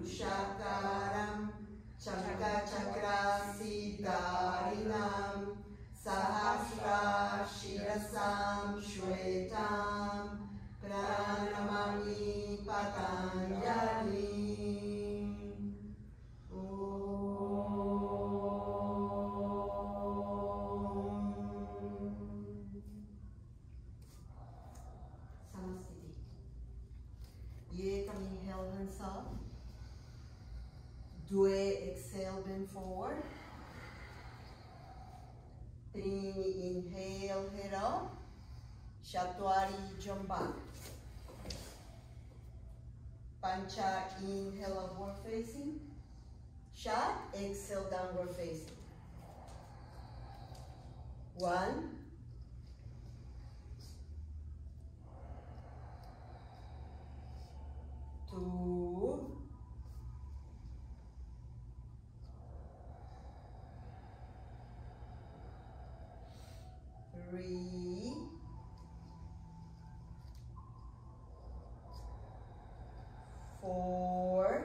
Purushakaram Chakrasiddharinam Sahasra Shirasam Shwetam Pranamami Patanjali. Inhale, hands up. Due, exhale, bend forward. Trini, inhale, head up. Shatwari, jump back. Pancha, inhale, upward facing. Shat, exhale, downward facing. 1, 2, 3, 4,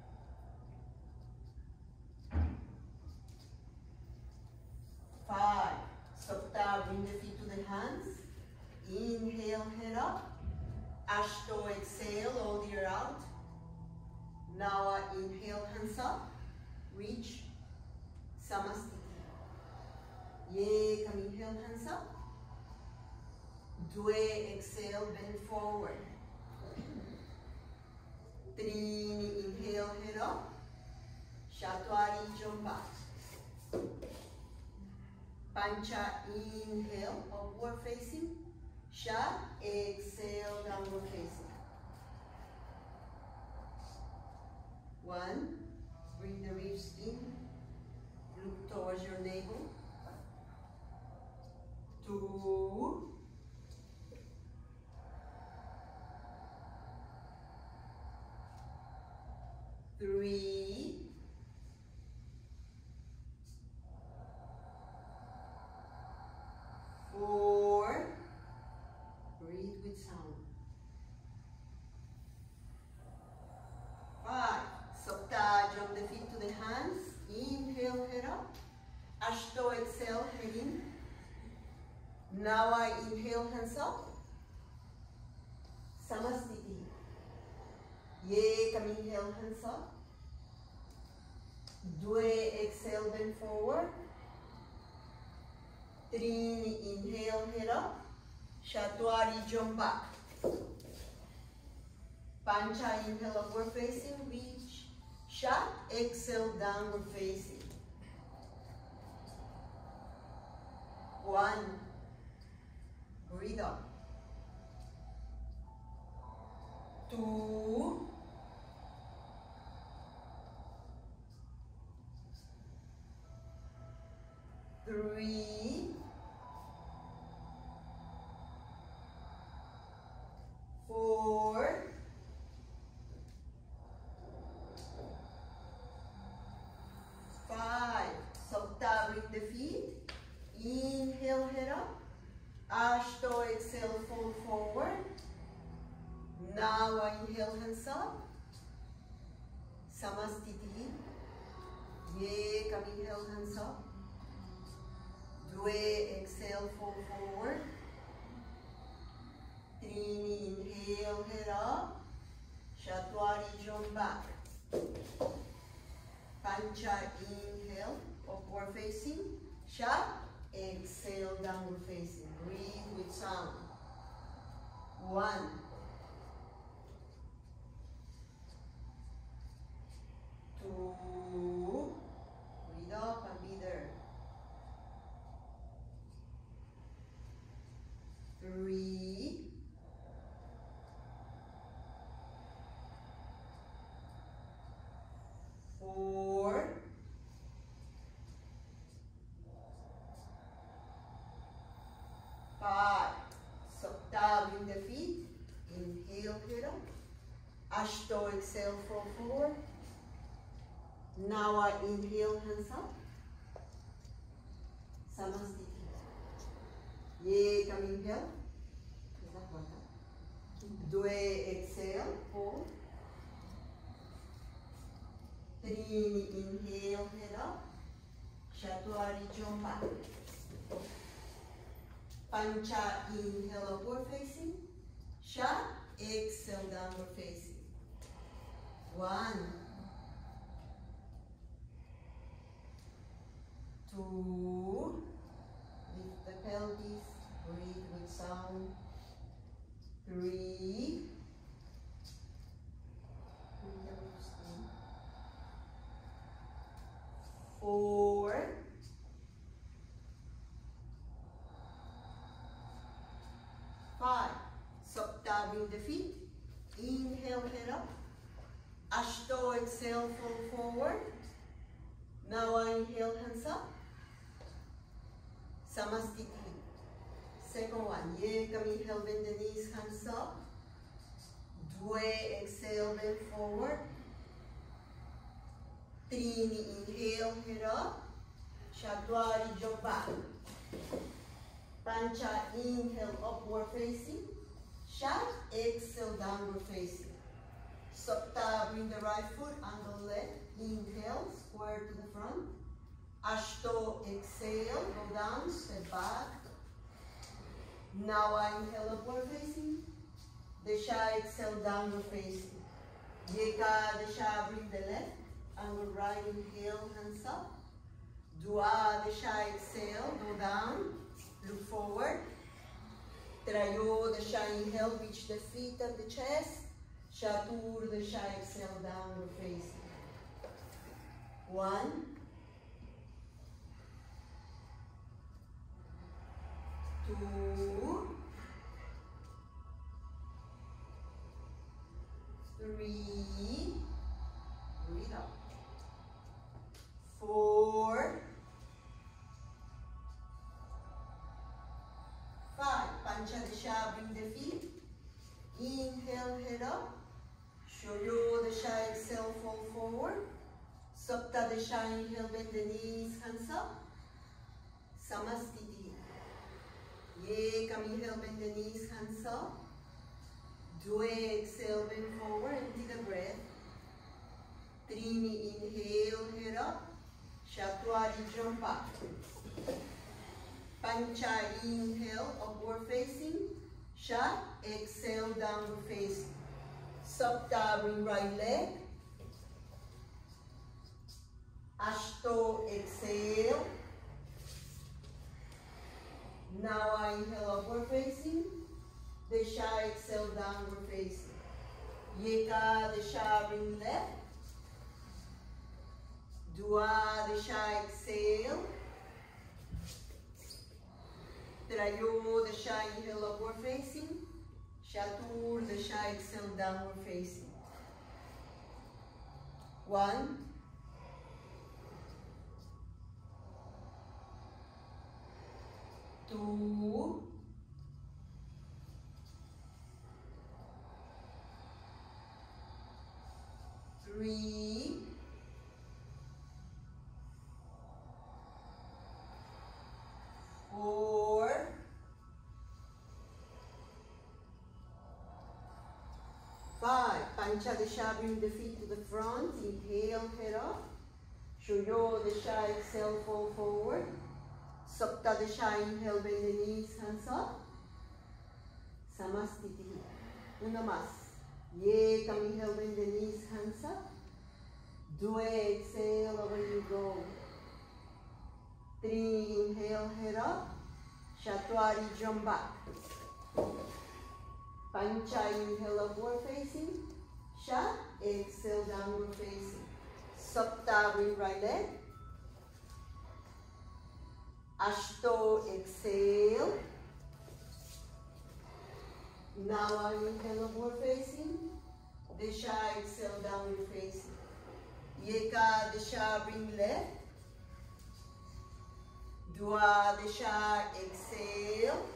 5. Stop there, bring the feet to the hands. Inhale, head up. Ashto, exhale, all the year out. Now inhale, hands up. Reach. Samastiti. Yekam, inhale, hands up. Due, exhale, bend forward. Trini, inhale, head up. Shatwari, jump back. Pancha, inhale, upward facing. Shat, exhale, downward facing. 1, bring the ribs in, look towards your navel. 2, 3, 4, breathe with sound. 5, Sapta, jump the feet to the hands. Inhale, head up. Ashto, exhale, head in. Now I inhale, hands up. Samastiti. Yekam, inhale, hands up. Due, exhale, bend forward. Trini, inhale, head up. Shatwari, jump back. Pancha, inhale, upward facing, reach. Shat, exhale, downward facing. 1, breathe up. 2, 3, 4, 5. Sapta, bring the feet. Inhale, head up. Ashto, exhale, fold forward. Now inhale, hands up. Samastiti. Yekam, inhale, hands up. Due, exhale, fold forward. Trini, inhale, head up. Shatwari, jump back. Pancha, inhale, upward facing. Shat, exhale, downward facing. Breathe with sound. 1, 2, breathe up and be there. 3, 4, 5. Sapta, bring the feet. Inhale, head up. Ashto, exhale, fold forward. Now I inhale, hands up. Samastiti. Yekam, inhale. Due, exhale, fold. Trini, inhale, head up. Chatwari, jump back. Pancha, inhale, upward facing. Shat, exhale, downward facing. 1, 2, lift the pelvis, breathe with sound. 3, 4, 5. Supta, bring the feet. Inhale, head up. Ashto, exhale, fold forward. Now inhale, hands up. Samastiti. Second one. Yekam, inhale, bend the knees, hands up. Dwe, exhale, bend forward. Trini, inhale, head up. Chatwari, jump back. Pancha, inhale, upward facing. Shat, exhale, downward facing. Supta, bring the right foot on the left. Inhale, square to the front. Ashto, exhale, go down, step back. Now inhale, upward facing. Desha, exhale, downward facing. Yeka, Desha, bring the left. And right, inhale, hands up. Dua, Desha, exhale, go down, look forward. Trayo, Desha, inhale, reach the feet and the chest. Shatur, Desha, exhale, downward facing. 1, 2, 3, breathe out. 4, 5. Pancha Desha, bring the feet. Inhale, head up. Shoyo Desha, exhale, fall forward. Supta Desha, inhale, bend the knees, hands up. Samastiti. Yekam, inhale, bend the knees, hands up. Dwe, exhale, bend forward, empty the breath. Trini, inhale, head up. Chatwari, jump back. Pancha, inhale, upward facing. Shat, exhale, downward facing. Supta, bring right leg. Ashto, exhale. Now inhale, upward facing. Desha, exhale, downward facing. Yeka, Desha, bring left. Dua, Desha, exhale. Trayo, Desha, inhale, upward facing. Shatur, Desha, exhale, downward facing. 1, 2, 3, 4, 5. Pancha Desha, bring the feet to the front. Inhale, head up. Shoyo Desha, exhale, fall forward. Supta Desha, inhale, bend the knees, hands up. Samastiti. Una más. Yekam, inhale, bend the knees, hands up. Dwe, exhale, over you go. 3, inhale, head up. Chatwari, jump back. Pancha, inhale, upward facing. Shat, exhale, downward facing. Supta, bring right leg. Ashto, exhale. Now inhale, upward facing. Desha, exhale, downward facing. Yeka, Desha, bring left. Dua, Desha, exhale.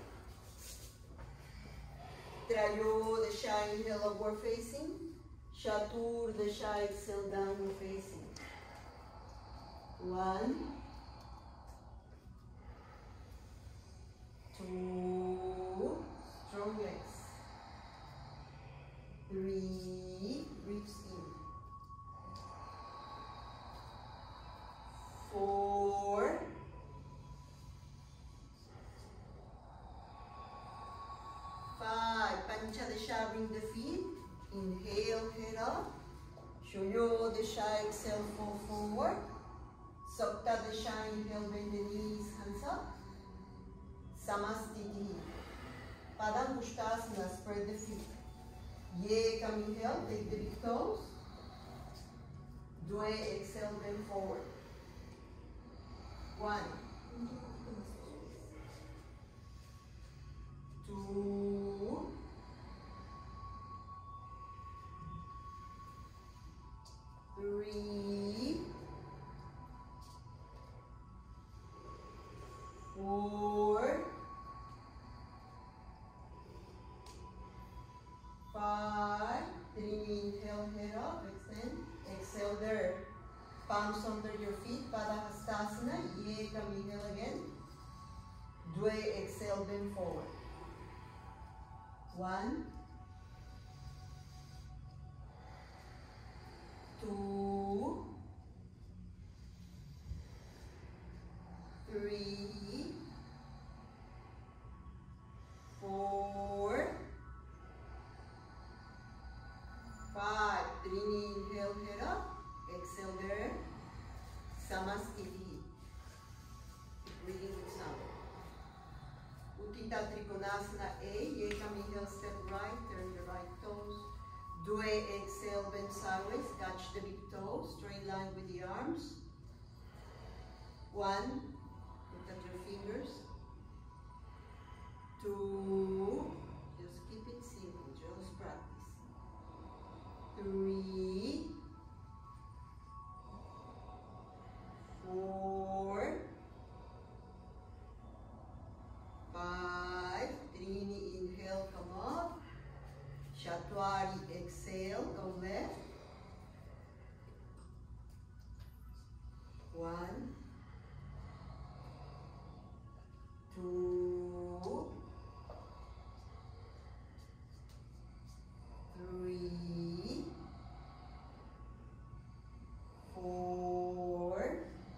Trayo, Desha, inhale, upward facing. Shatur, Desha, exhale, downward facing. 1, 2, strong legs. 3, ribs in. Shoyo Desha, exhale, fall forward. Sokta Desha, inhale, bend the knees, hands up. Samastiti. Padangusthasana, spread the feet. Yekam, inhale, take the big toes. Due, exhale, bend forward. 1, 2, 3, 4, 5. Inhale, head up, extend. Exhale there. Palms under your feet, Padahastasana. Yekam, inhale again. Due, exhale, bend forward. 1, 2, 3, 4, 5. Trini, inhale, head up. Exhale there. Samastiti. Breathing with sound. Uttita Trikonasana A. Yekam, inhale, step right. Turn the right toes. Due, exhale, bend sideways. Touch the big toes. Straight line with the arms. 1. Look at your fingers. 2. Just keep it simple. Just practice. 3. 4, 5. Trini, inhale, come up. Shatwari, exhale, go left. 1, 2, 3, 4,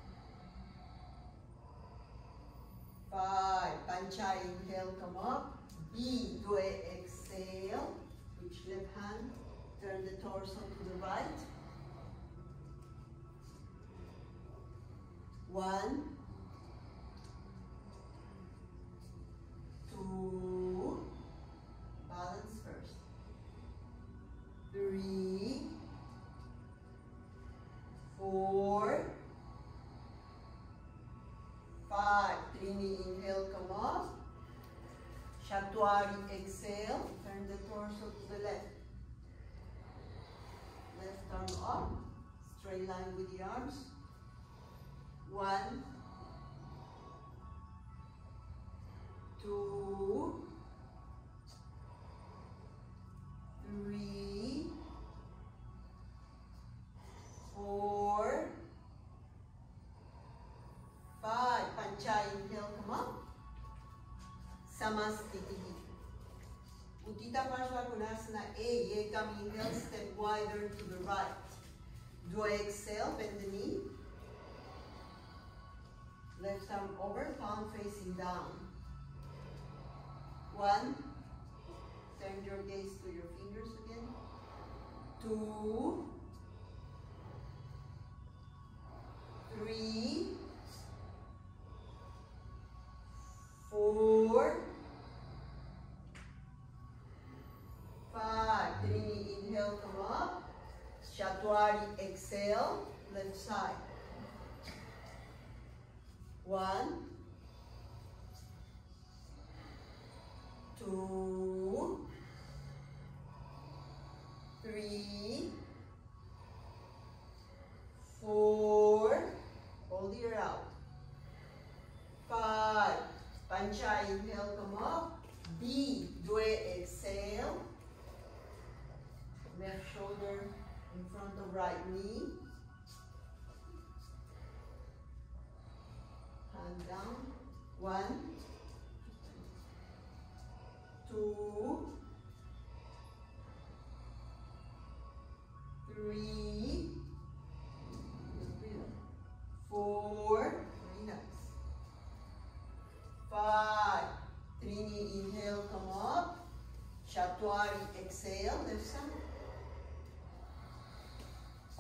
5. Pancha, inhale, come up. B, Due, exhale. Switch left hand. Turn the torso to the right. 1, 2. Balance first. 3, 4, 5. Trini, inhale, come up. Shatwari, exhale. Turn the torso to the left. Left arm up. Straight line with the arms. 1, 2, 3, 4, 5. Pancha, inhale, come up. Samastiti. Uttita Parshvakonasana A. Yekam, inhale, step wider to the right. Due, exhale, bend the knee. Left arm over, palm facing down. 1. Turn your gaze to your fingers again. 2, 3, 4, 5. Trini, inhale, come up. Shatwari, exhale, left side. 1, 2, 3, 4. Hold your out. 5. Pancha, inhale, come up. B, Due, exhale. Left shoulder in front of right knee. Hand down. 1, 2, 3, 4. Very nice. 5. Trini, inhale, come up. Shatwari, exhale, left side.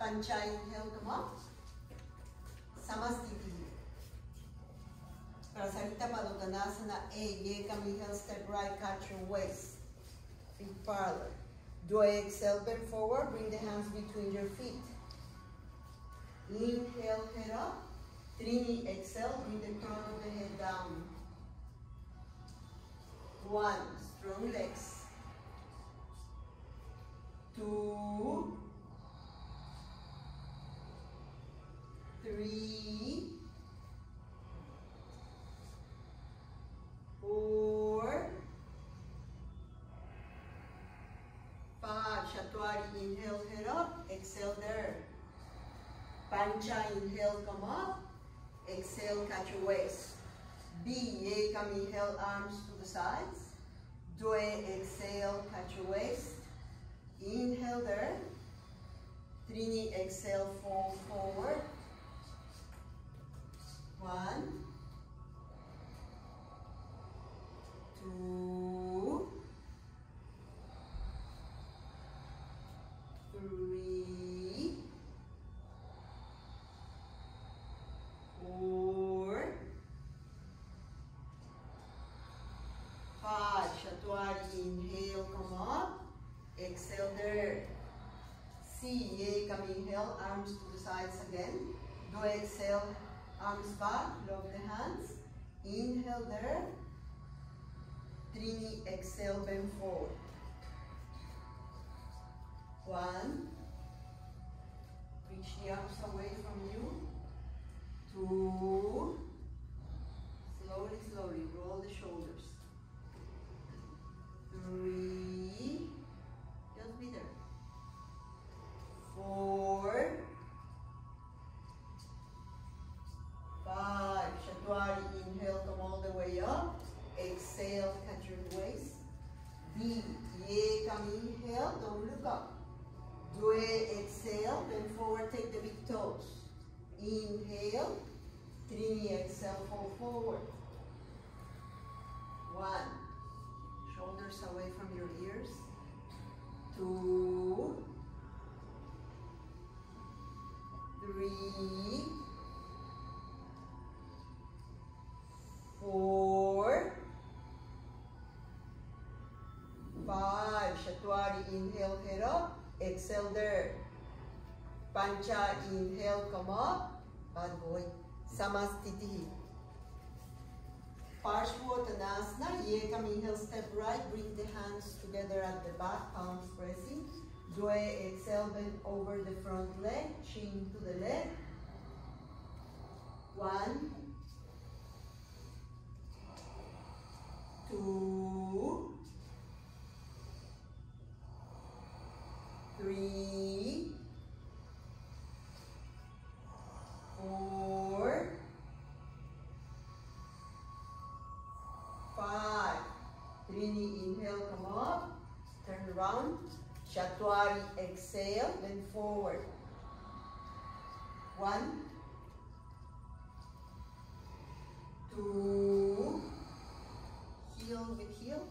Pancha, inhale, come up. Samastiti. Prasarita Padottanasana, Yekam, inhale, step right, catch your waist. Feet parallel. Do I exhale, bend forward, bring the hands between your feet. Inhale, head up. Trini, exhale, bring the crown of the head down. 1, strong legs. 2, 3, 4, 5. Shatwari, inhale, head up, exhale there. Pancha, inhale, come up, exhale, catch your waist. B, Yekam, inhale, arms to the sides. Dwe, exhale, catch your waist. Inhale there. Trini, exhale, fall forward. 1, 2, 3, 4, 5. Shatwari, inhale, come up. Exhale there. C, Yekam, inhale, arms to the sides again. Do exhale, arms back, lock the hands. Inhale there. Trini, exhale, bend forward. 1. Reach the arms away from you. 2. Slowly, slowly, roll the shoulders. 3. Just be there. 4. 5. Shatwari, inhale, come all the way up. Exhale, catch your waist. D, Yekam, inhale, don't look up. Dwe, exhale, bend forward, take the big toes. Inhale. Trini, exhale, fall forward. 1. Shoulders away from your ears. 2, 3, 4, 5. Shatwari, inhale, head up. Exhale there. Pancha, inhale, come up. Bad boy. Samastiti. Parshvottanasana. Yekam, inhale, step right. Bring the hands together at the back, palms pressing. Dwe, exhale, bend over the front leg. Chin to the leg. 1, 2, 3, 4, 5. Trini, inhale, come up. Turn around. Shatwari, exhale, bend forward. 1, 2, heel with heel.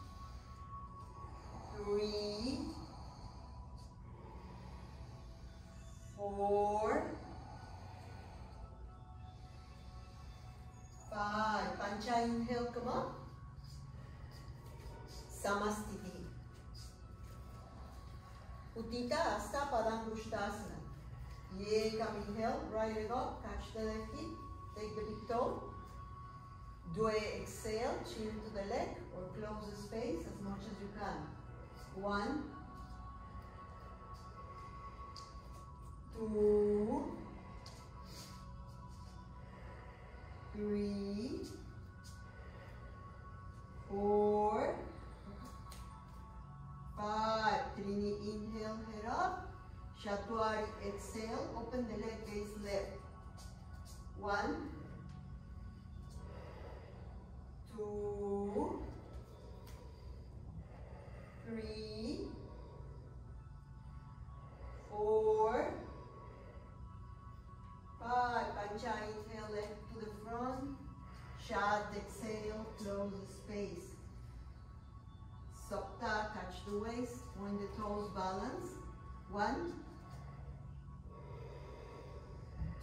3, 4, 5. Pancha, inhale, come up. Samastiti. Uttita Hasta Padangusthasana. Yekam, inhale, right leg up, catch the left hip, take the big toe. Dwe, exhale, chin to the leg or close the space as much as you can. 1, 2, 3, 4, 5. Trini, inhale, head up. Shatwari, exhale, open the leg, gaze left. 1, 2, 3, 4, 5. Pancha, inhale, left to the front. Shat, exhale, close the space. Sapta, catch the waist, point the toes, balance. 1,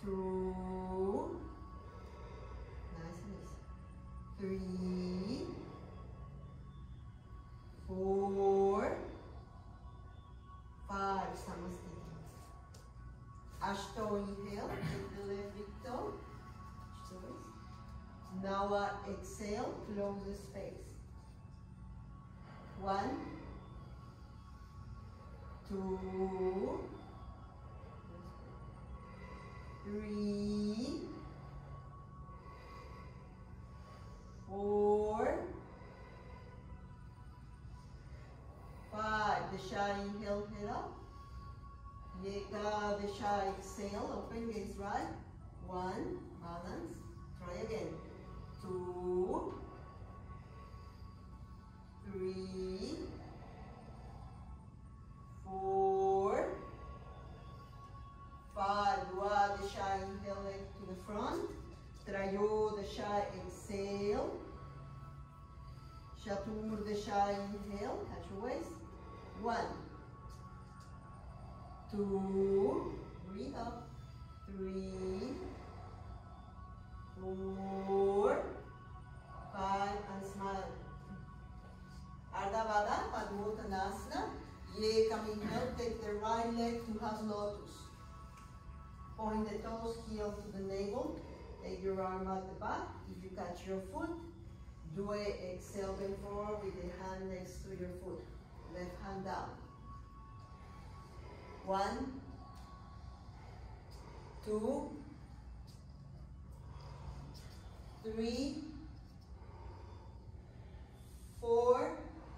2, nice and easy, 3, 4, 5, Samastiti. Ashto, inhale, take the left big toe, Jois. Now exhale, close the space. 1, 2, 3, 4, 5. Desha, inhale, head up. Yeka, Desha, exhale, open gaze right. 1, balance. Try again. 2, 3, 4, 5. Dua, Desha, inhale, leg to the front. Trayo, Desha, exhale. Shatur, Desha, inhale, catch your waist. 1, 2, breathe up. 3, 4, 5, and smile. Ardha Vada, Padmottanasana. Ye, coming up, take the right leg to half lotus. Point the toes, heel to the navel. Take your arm at the back. If you catch your foot, do a exhale, bend forward with the hand next to your foot. Left hand down. 1, 2, 3, 4,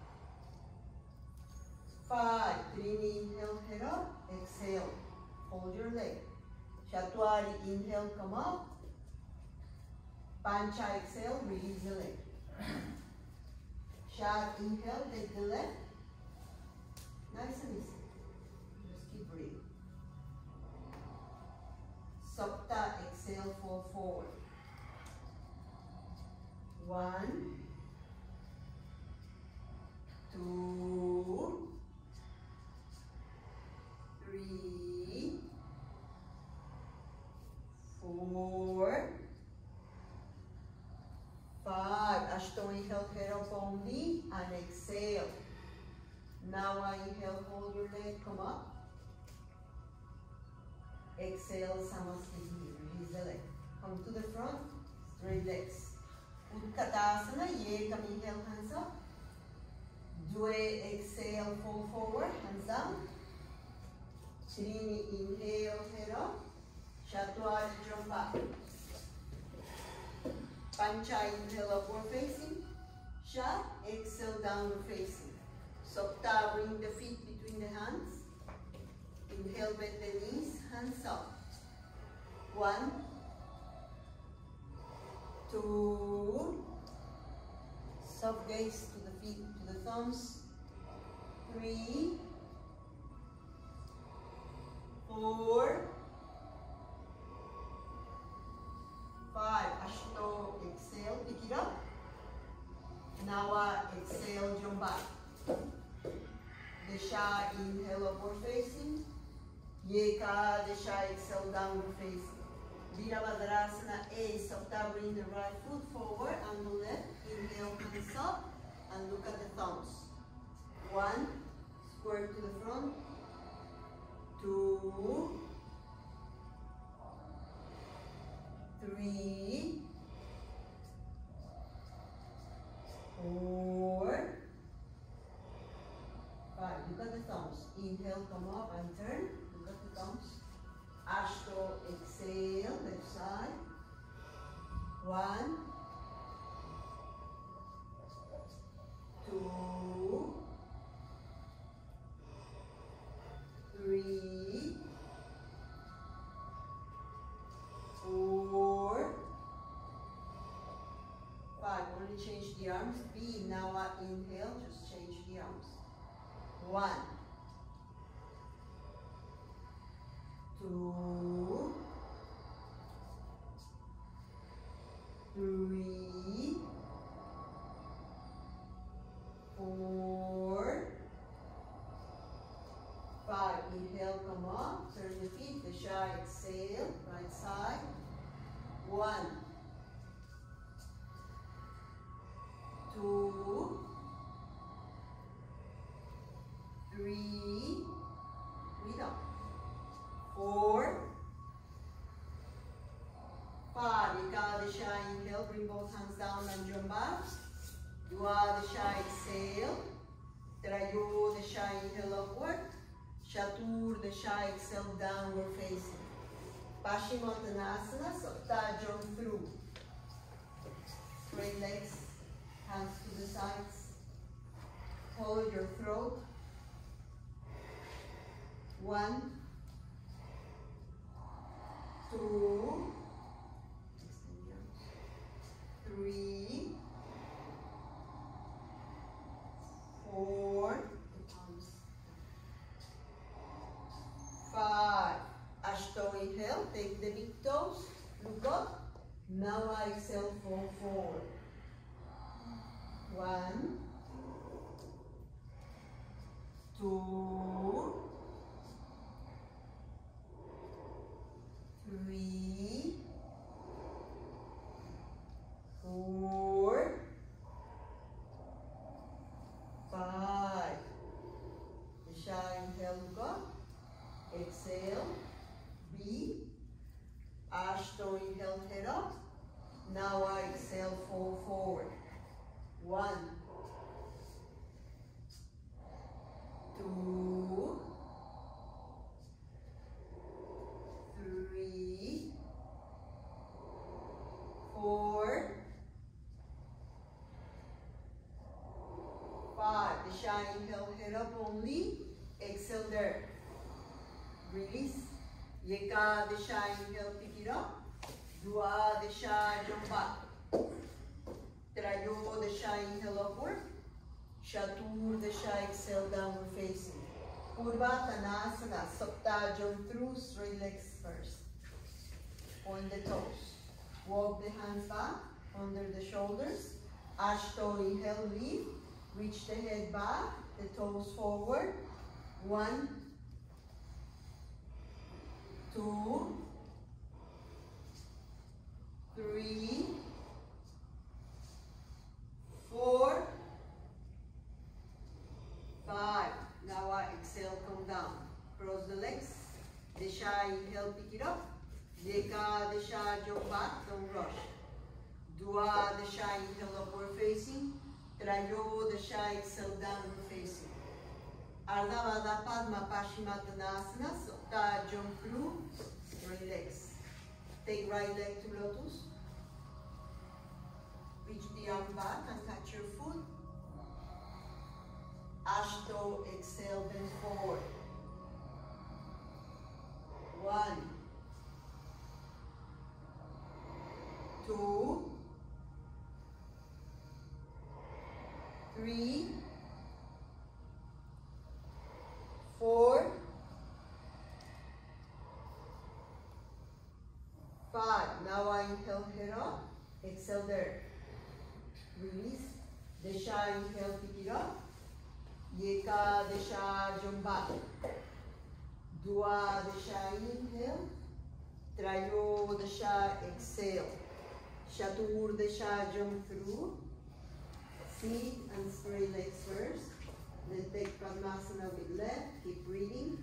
5. Trini, inhale, head up. Exhale. Hold your leg. Chatwari, inhale, come up. Pancha, exhale, release the leg. Shat, inhale, take the left. Nice and easy. Just keep breathing. Sapta, exhale, fall forward. 1, 2, 3, 4, 5. Ashto, inhale, head up only, and exhale. Now inhale, hold your leg, come up. Exhale, Samastiti, release the leg. Come to the front, straight legs. Utkatasana, Ye, come inhale, hands up. Due, exhale, fall forward, hands down. Trini, inhale, head up. Chatwari, jump back. Pancha, inhale, upward facing. Shat, exhale, downward facing. Sapta, bring the feet between the hands. Inhale, bend the knees, hands up. 1, 2, soft gaze to the feet, to the thumbs. 3, 4, 5. Ashto, exhale, pick it up. Now exhale, jump back. Desha, inhale, upward facing. Yeka, Desha, exhale, downward facing. Virabhadrasana A, Sapta, bring the right foot forward and the left. Inhale, hands up, and look at the thumbs. 1, square to the front. 2, 3, 4, 5. Look at the thumbs. Inhale, come up and turn. Look at the thumbs. Ashto, exhale, left side. 1, 2, 3, 4, 5. Only change the arms. B, now inhale, just change the arms. 1, 2, 3, 4, 5. Inhale, come up, turn the feet, Desha, exhale, right side. exhale. Trayo Dasha, inhale upward. Chatur Dasha, exhale, downward facing. Paschimottanasana, Sapta, jump through. Straight legs, hands to the sides. Hold your throat. 1, 2, 3, 4, 5. Ashto, inhale, take the big toes, look up. Now I exhale, fall forward. 1, 2, 3, 4, 5. Dasha, inhale, look up. Exhale, B. Ashto, inhale, head up. Now I exhale, fall forward. 1, 2, 3, 4, 5. Dasha, inhale, head up only. Exhale there. Release. Yeka Dasha, inhale, pick it up. Dua Dasha, jump back. Trayo Dasha, inhale upward. Chatur Dasha, exhale, downward facing. Purvattanasana, Sapta, jump through, straight legs first. Point the toes. Walk the hands back, under the shoulders. Ashto, inhale, lead. Reach the head back, the toes forward. 1, 2, 3, 4, 5. Now I exhale, come down. Cross the legs. Dasha, inhale, pick it up. Deka Dasha, jump back, don't rush. Dua Dasha, inhale, upward facing. Trayo Dasha, exhale, downward facing. Ardha Baddha Padma, Paschimottanasana, Sapta, jump through, straight legs. Take right leg to lotus. Reach the arm back and touch your foot. Ashto, exhale, bend forward. 1, 2, 3, 4, 5. Now I inhale, head up. Exhale there. Release. Dasha, inhale, pick it up. Yeka Dasha, jump back. Dua Dasha, inhale. Trayo Dasha, exhale. Chatur Dasha, jump through. Seat and straight legs first. Then take Padmasana with left. Keep breathing.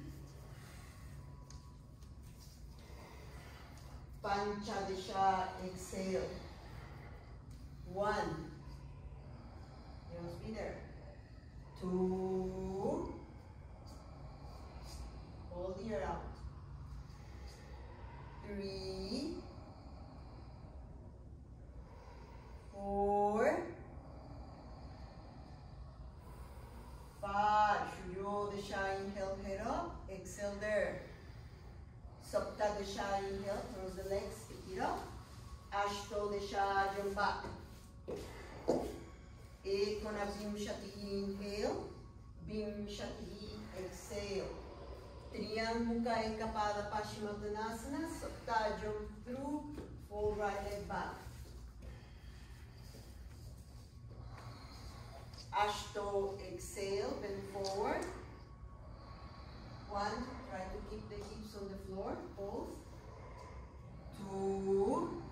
Panchadasha, exhale. 1. You must be there. 2. Hold the air out. 3. 4. 5. Shuryo Dasha, inhale, head up. Exhale there. Sapta Dasha, inhale, cross the legs, pick it up. Ashto Dasha, jump back. Ekona Vimshati, inhale. Vimshati, exhale. Triangula Ekapada Paschimottanasana, Sapta, jump through, fall right leg back. Ashto, exhale, bend forward. 1, try to keep the hips on the floor, both. 2,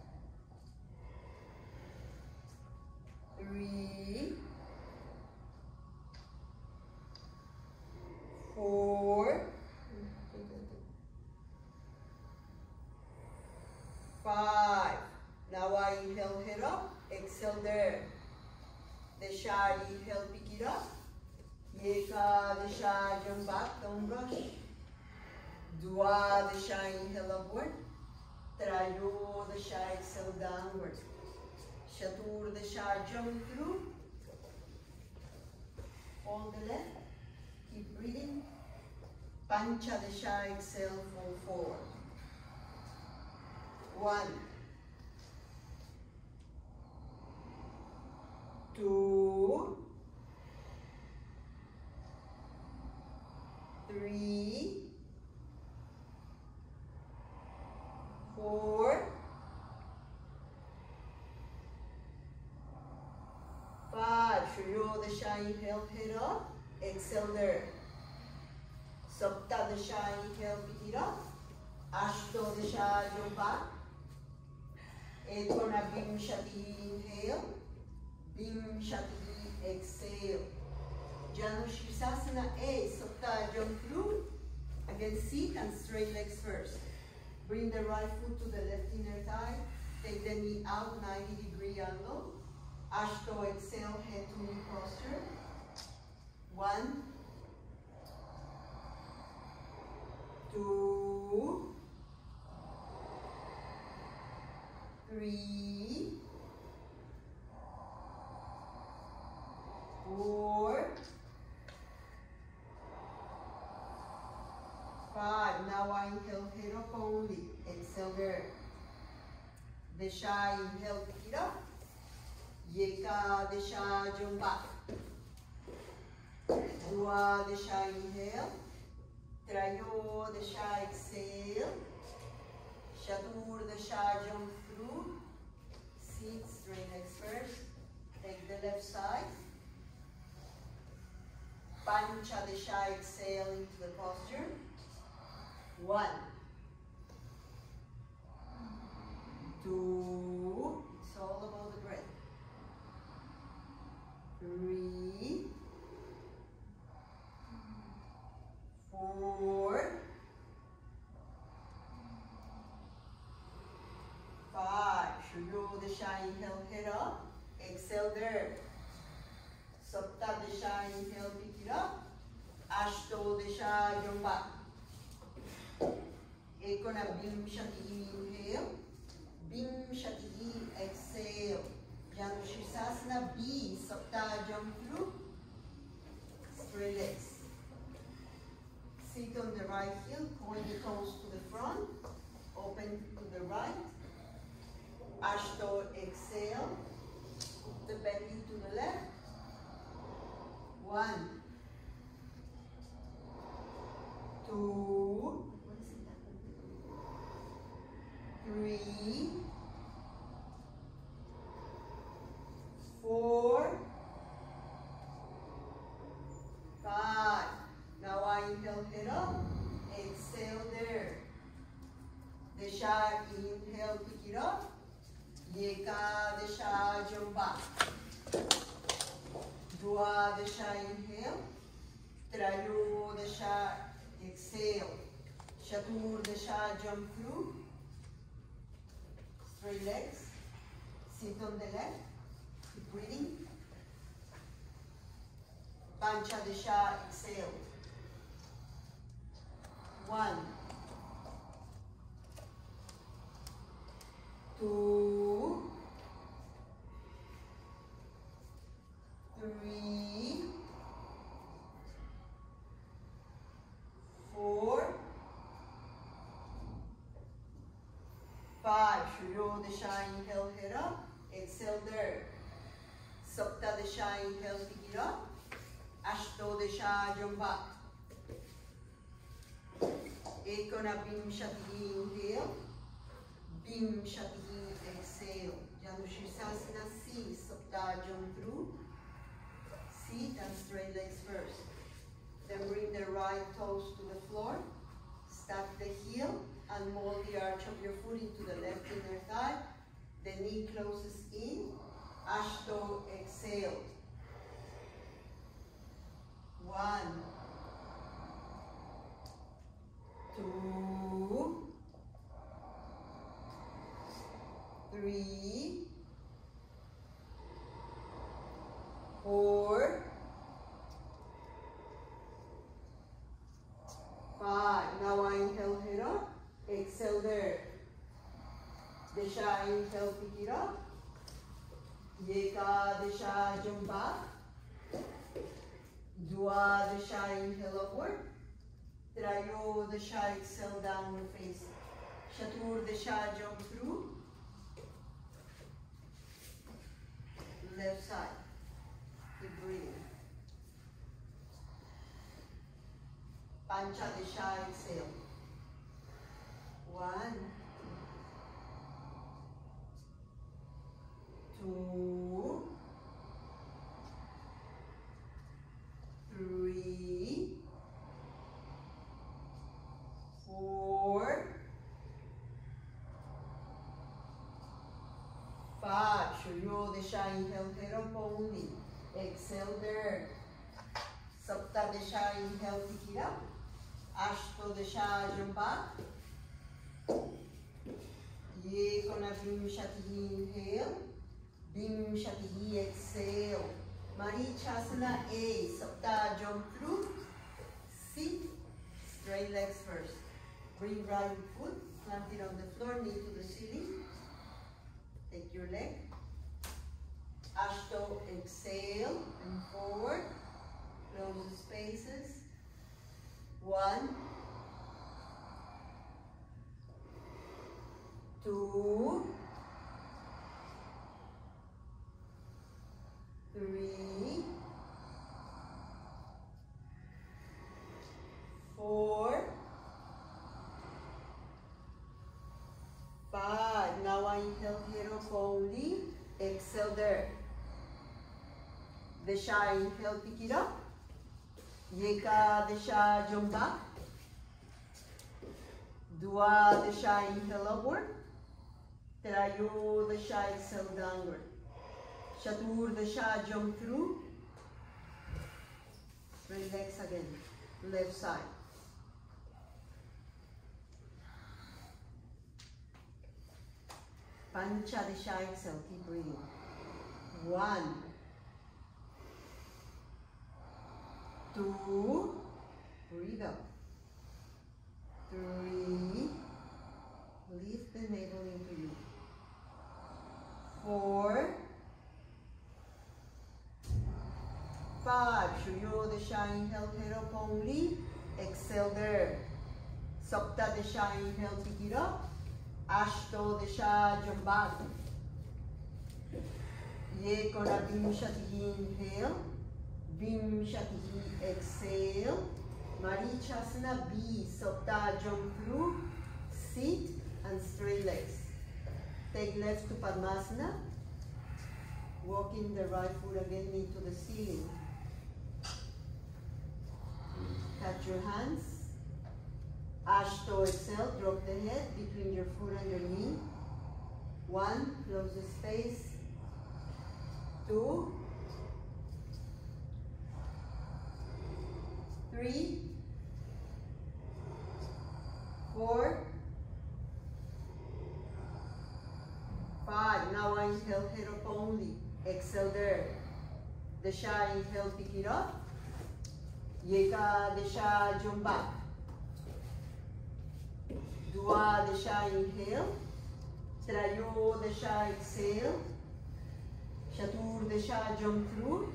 3, 4, 5. Now I inhale, head up, exhale there. Dasha, inhale, pick it up. Ekadasha, jump back, don't rush. Dwadasha, inhale upward. Trayodasha, exhale downward. Chaturdasha, jump through. Hold the left. Keep breathing. Panchadasha, exhale, fall forward. 1, 2, 3, 4, 5. Shuryodasha, inhale, head up. Exhale there. Saptadasha, inhale, pick it up. Ashtodasha, jump back. Ekona Vimshati, inhale. Vimshati, exhale. Janu Shirsasana A, Sapta, jump through. Again, sit and straight legs first. Bring the right foot to the left inner thigh. Take the knee out, 90-degree angle. Ashto, exhale, head to knee posture. 1, 2, 3, 4, 5. Now I inhale, head up only. Exhale there. Desha, inhale, pick it up. Yeka, desha, jump back. Dua, desha, inhale. Trayo, desha, exhale. Shatur, desha, jump through. Sit, straight legs first. Take the left side. Pancha, desha, exhale into the posture. 1, 2, it's all about the breath. 3, 4, 5. Shuryodasha, inhale, head up. Exhale there. Saptadasha, inhale, pick it up. Ashtodasha, jump back. Ekona Vimshati, inhale. Vimshati, exhale. Janu Shirsasana B, Sapta, jump through. Straight legs. Sit on the right heel, point the toes to the front. Open to the right. Ashto, exhale. Put the belly to the left. 1, 2, 3, 4, 5. Now I inhale, head up. Exhale there. Desha, inhale, pick it up. Yeka, desha, jump back. Dua, desha, inhale. Trayo, desha, exhale. Shatur, desha, jump through. Straight legs. Sit on the left. Keep breathing. Pancha, desha, exhale. 1, 2, 3, 4, 5. Shuryodasha, inhale, head up. Exhale there. Saptadasha, inhale, pick it up. Ashtodasha, jump back. Ekona Vimshati, inhale. Vimshati, exhale. Janu Shirsasana C, Sapta, jump through. Sit and straight legs first. Then bring the right toes to the floor. Stack the heel and mold the arch of your foot into the left inner thigh. The knee closes in. Ashto, exhale. 1, 2, 3, 4, inhale, pick it up. Ekadasha, jump back. Dwadasha, inhale upward. Trayodasha, exhale, downward facing. Chaturdasha, jump through. Left side. Keep breathing. Panchadasha, exhale. 1, 2, 3, 4, 5. Suryodasha, inhale, head up only. Exhale there. Saptadasha, inhale, pick it up. Ashtodasha, jump back. Yekona Vimshatihi, inhale. Vimshatihi, exhale. Marichasana A, Sapta, jump through. Sit, straight legs first. Bring right foot, plant it on the floor, knee to the ceiling. Take your leg. Ashto, exhale, and forward. Close the spaces. 1, 2, 3, 4, 5. Now I inhale, head up only. Exhale there. Desha, inhale, pick it up. Ekadasha, jump back. Dwadasha, inhale upward. Trayodasha, exhale downward. Chaturdasha, jump through. Relax again. Left side. Panchadasha, exhale. Keep breathing. 1, 2, breathe up. 3, lift the navel into you. 4, 5, Suryodasha, inhale, head up only. Exhale there. Saptadasha, inhale, pick it up. Ashtodasha, jump back. Yekona Vimshatihi, inhale. Vimshatihi, exhale. Marichasana B, Sapta, jump through. Sit and straight legs. Take left to Padmasana. Walking the right foot again into the ceiling. Touch your hands. Ashto, exhale, drop the head between your foot and your knee. 1, close the space. 2, 3, 4, 5. Now I inhale, head up only. Exhale there. Desha, inhale, pick it up. Ekadasha, jump back. Dwadasha, inhale. Trayodasha, exhale. Chaturdasha, jump through.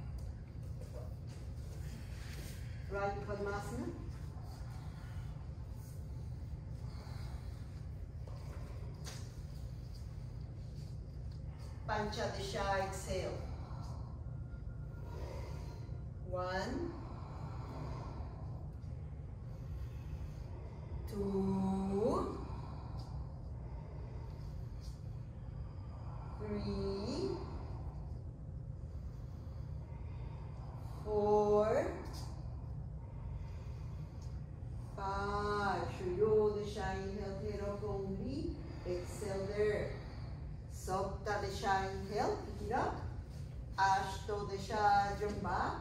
Right to Padmasana. Panchadasha, exhale. 1, 2, 3, 4, 5. Suryodasha, inhale, head up only. Exhale there. Saptadasha, inhale, pick it up. Ashtodasha, jump back.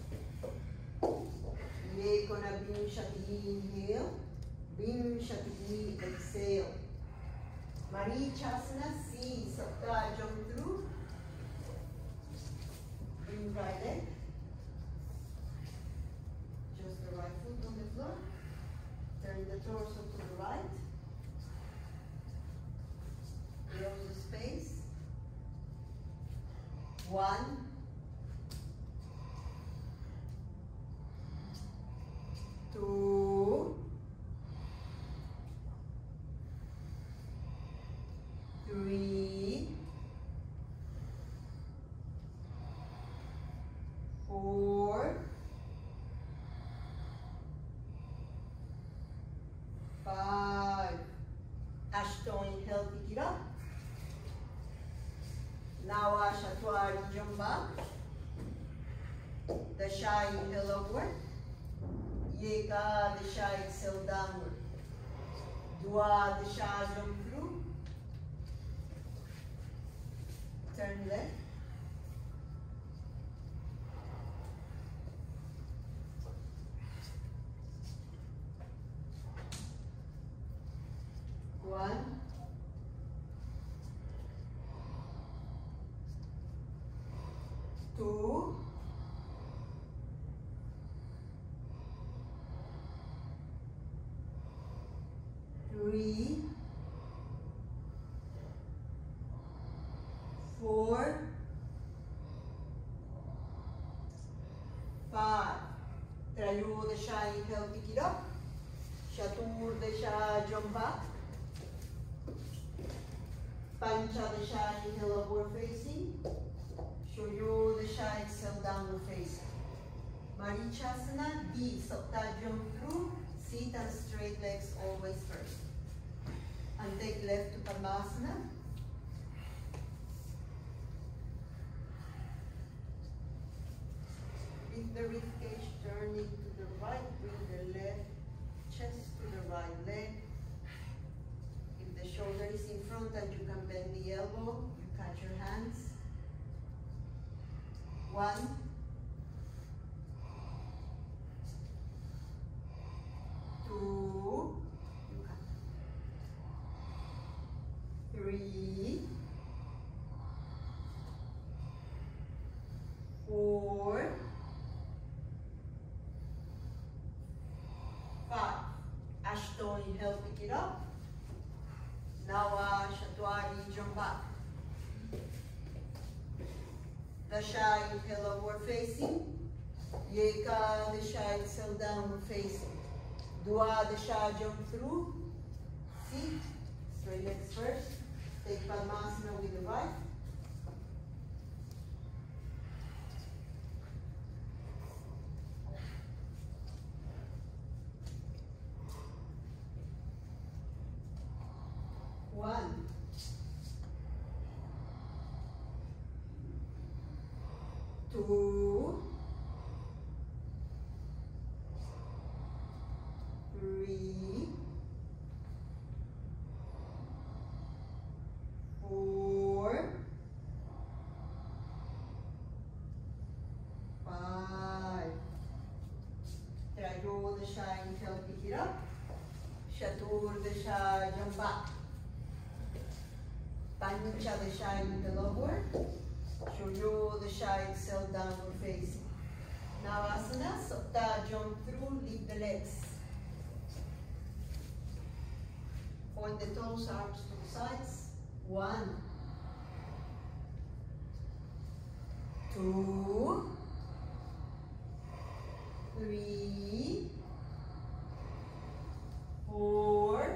Yekona Vimshatihi, inhale. Vimshatihi, exhale. Marichasana C, Sapta, jump through. Bring right leg. Just the right foot on the floor. Turn the torso to the right. Close 1, 2, 3, 4, 5. Ashtanga, inhale, pick it up. Now Shatwari, jump back. Dasha, inhale upward. Yeka, Dasha, exhale downward. Dua, Dasha, jump through. Turn left. One, 2, 3, 4, 5. Trayu Dasha, inhale, pick it up. Shatur Dasha, jump back. Pancha Dasha, inhale, upward facing. Shoyo Dasha, exhale, downward facing. Marichasana, D, Sapta, jump through. Sit and straight legs always first. And take left to Padmasana. Lift the ribcage, turn it to the right, bring the left chest to the right leg. If the shoulder is in front and you can bend the elbow, you catch your hands. 1, 2, 3, 4, 5. Ashtanga, inhale, pick it up. Now Shatwari, jump back. Dasha, inhale, upward facing. Yeka, Dasha, exhale, downward facing. Dua, Dasha, jump through. Sit, straight legs first. Take Padmasana with the right. One, 2, 3, 4, 5. Trayo Dasha, inhale, pick it up. Shatur Dasha, jump back. Pancha Dasha, inhale, upward. Shoyo Dasha, exhale, downward facing. Navasana, Sapta, jump through, lift the legs. Point the toes, arms to the sides. 1, 2, 3, 4,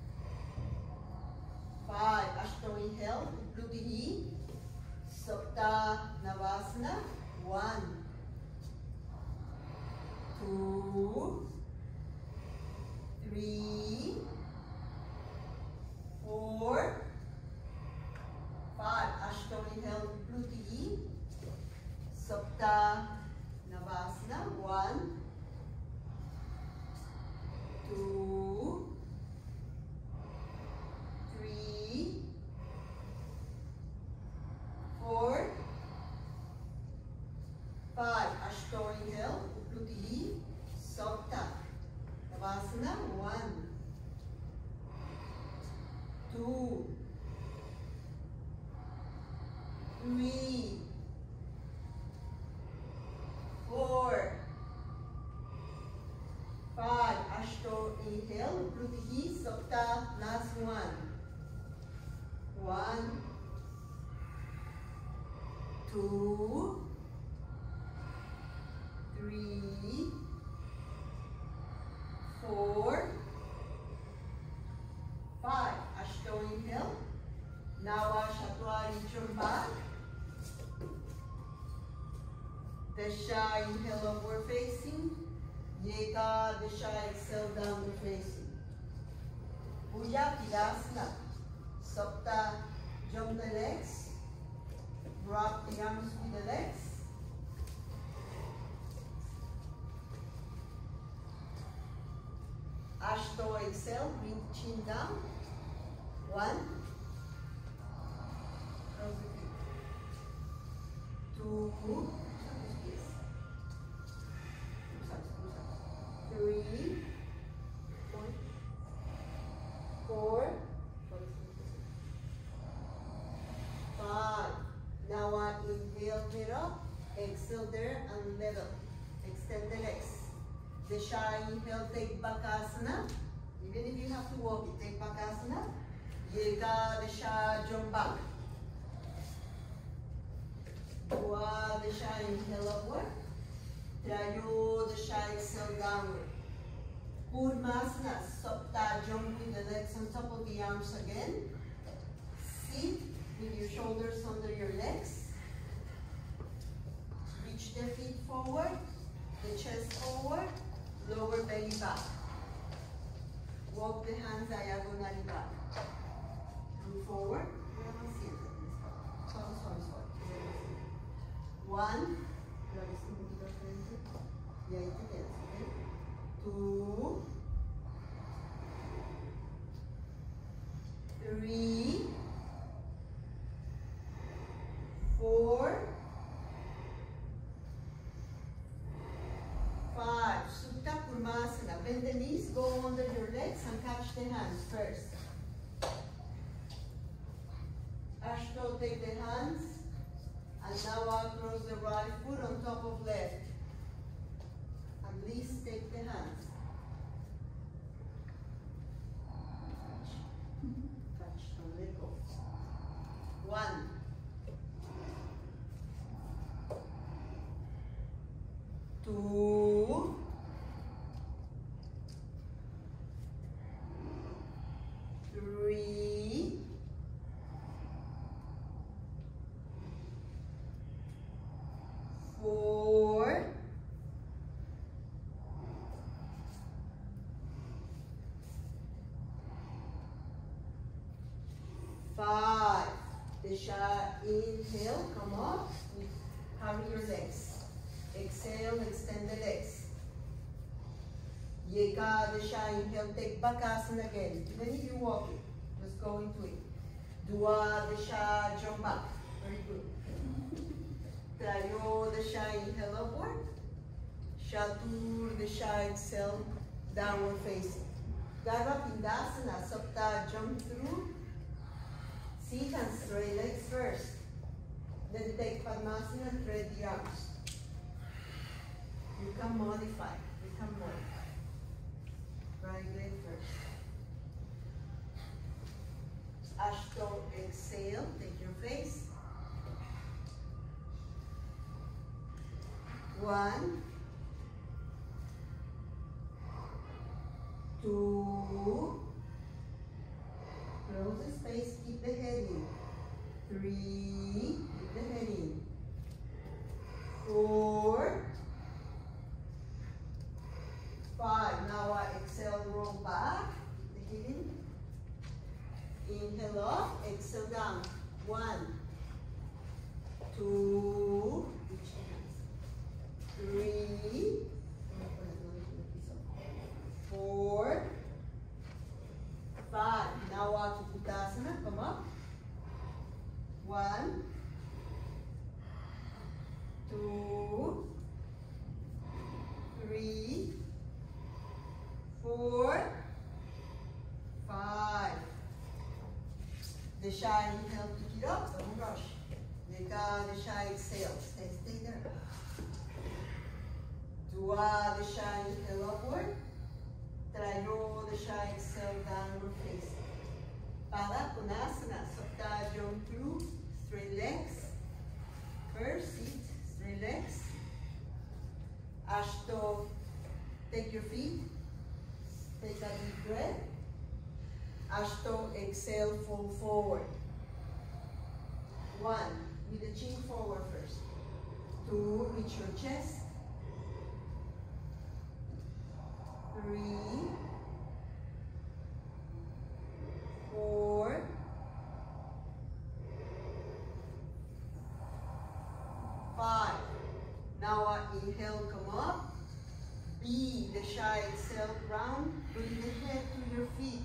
5. Ashtanga, inhale, Bluti, Sapta, Navasana. 1, 2, 3, 4, 5. Ashtanga, inhale, Bluti, Sapta, Navasana. 1, 2, 3, 4, 5. Ashtanga, inhale, Bluti, Sapta, Navasana. 1, 2, 3, 4, 5. Ashtanga, inhale, Bluti, Sapta, last one. 1, 2, Desha, inhale, upward facing. Yeka, Desha, exhale, downward facing. Bhujakidasana. Sapta, jump the legs. Rock the arms with the legs. Ashto, exhale, bring chin down. 1. Cross the feet. 2. 3. 4. 5. Now I inhale, head up. Exhale there and level. Extend the legs. Desha, inhale, take Bakasana. Even if you have to walk it, take Bakasana. Yeka, Desha, jump back. Dua, Desha, inhale, upward. Trayo, Desha, exhale, downward. Kurmasana, Sapta, jump with the legs on top of the arms again. Sit with your shoulders under your legs. Reach the feet forward, the chest forward, lower belly back. Walk the hands diagonally back. Move forward. One. 2. 3. 4. 5. Supta Kurmasana. Bend the knees, go under your legs and catch the hands first. Ashto, take the hands. And now I'll cross the right foot on top of left. And please take the hands. Touch, don't let go. 1. 2. 3. 4. 5. Desha, inhale, come up. Carry your legs. Exhale, extend the legs. Yeka, Desha, inhale, take Bakasana again. Even if you walk it, just go into it. Dua, Desha, jump back. Very good. Trayo, Desha, inhale, upward. Shatur, Desha, exhale, downward facing. Garvapindasana, Sapta, jump through. Sit and straight legs first. Then take Padmasana and thread the arms. You can modify. You can modify. Right leg first. Ashto, exhale. Take your face. 1. 2. Close the space. Keep the head in. 3. Keep the head in. 4. 5. Now I exhale, roll back. Keep the head in. Inhale up, exhale down. 1. 2. 3. 4. 5. Now out to Uttanasana. Come up. 1. 2. 3. 4. 5. Desha, inhale, pick it up. Don't rush. Desha, exhale. Stay there. Dua, Desha, inhale, upward. Trayo, Desha, exhale, downward facing. Pada Konasana, Sapta, jump through, straight legs. First, sit, straight legs. Ashto, take your feet. Take a deep breath. Ashto, exhale, fold forward. 1, with the chin forward first. 2, reach your chest. 3, 4, 5. Now inhale, come up. B, the shy exhale, round. Bring the head to your feet.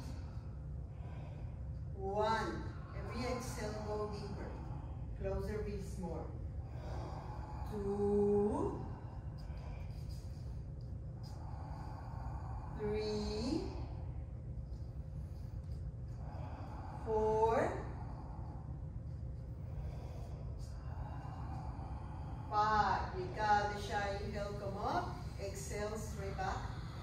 1. Every exhale, go deeper. Close the wrists more. 2, 3, 4, 5. You got the shy inhale, come up. Exhale, straight back.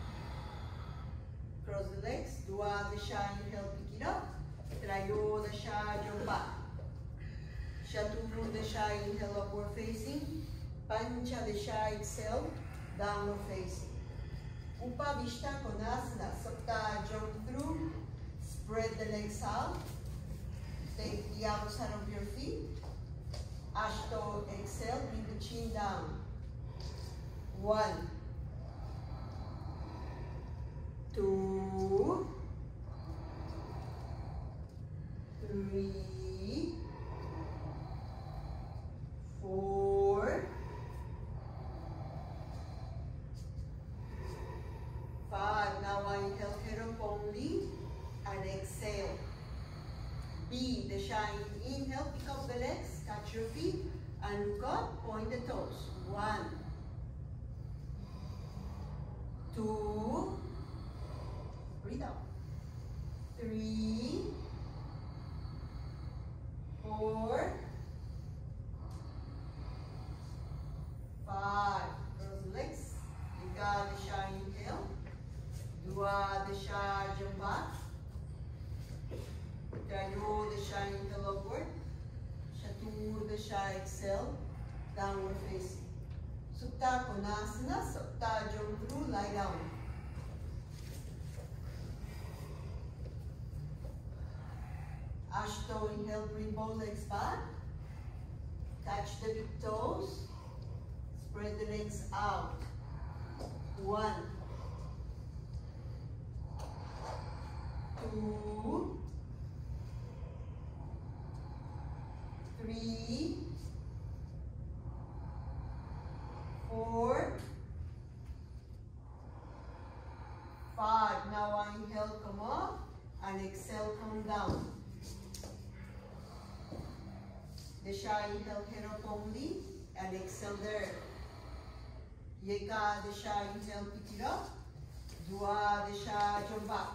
Cross the legs. Dua the shy inhale, pick it up. Trayo the shy, jump back. Shaturu the shy inhale, upward facing. Pancha the shy exhale, downward facing. Upavishta Konasana, Sapta, jump through. Spread the legs out. Take the outside of your feet. Ashto, exhale, bring the chin down. 1, 2, 3, 4, 5. Now I inhale, head up only, and exhale. B, the shy inhale, pick up the legs, touch your feet, and look up, point the toes. 1, 2, breathe out. 3, 4, 5. Cross the legs. You got the shy inhale. Dua the shy jump back. Trayo the shy inhale upward. Shatur the shy exhale. Downward facing. Supta Konasana. Supta jump through. Lie down. Ashto inhale. Bring both legs back. Touch the big toes. Spread the legs out. 1, 2, 3, 4, 5. Now I inhale, come up, and exhale, come down. The shy inhale, head up only, and exhale there. Yeka the shy inhale, pick it up. Dua the shy jump back.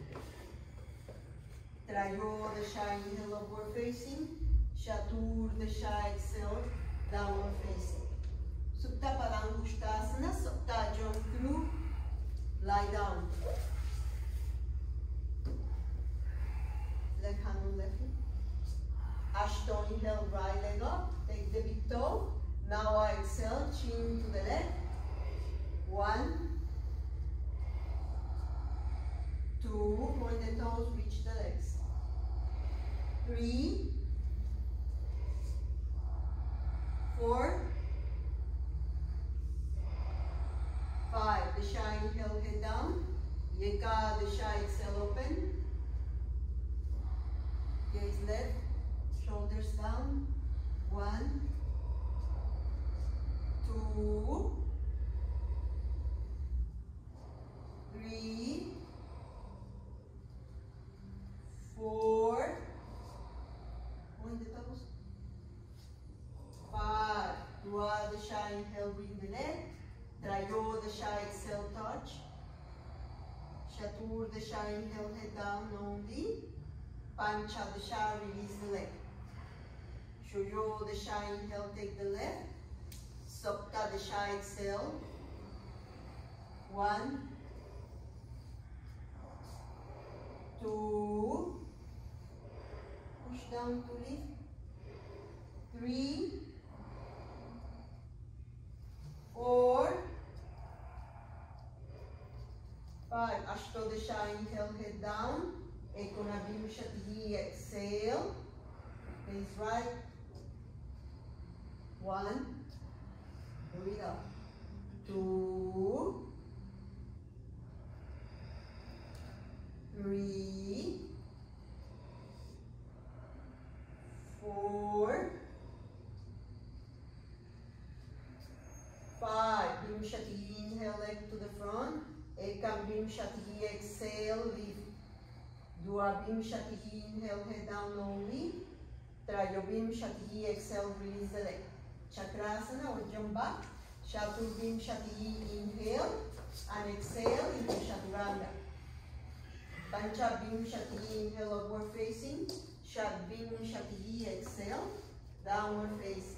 Trayo the shy inhale, upward facing. Shatur the shy exhale, downward facing. Supta Padangusthasana, Supta jump through, lie down. Left hand on left knee. Ashto inhale, right leg up, take the big toe. Now I exhale, chin to the left. 1, 2, point the toes, reach the legs. 3, 4, 5. The shy inhale, head down. Yeka, the shy exhale, open. Gaze left, shoulders down. 1, 2, 3, 4, point the toes. 5. Dua the shy inhale, bring the leg. Trayo the shy exhale, touch. Shatur the shy inhale, head down only. Pancha the shy, release the leg. Shoyo the shy inhale, take the left. Supta the shy exhale. 1, 2, push down to lift. 3, 4, 5. Ashto the shy inhale, head down. Ekonabimshati, exhale. Face right. 1, Here we go. 2, 3, 4, 5. Vimshati, inhale, leg to the front. Ekam Vimshati, exhale, lift. Dua Vimshati, inhale, head down only. Trayo Vimshati, exhale, release the leg. Chakrasana or jump back. Chatur Vimshati, inhale and exhale into Chaturanga. Pancha Vimshati, inhale, upward facing. Shat Vimshati, exhale, downward facing.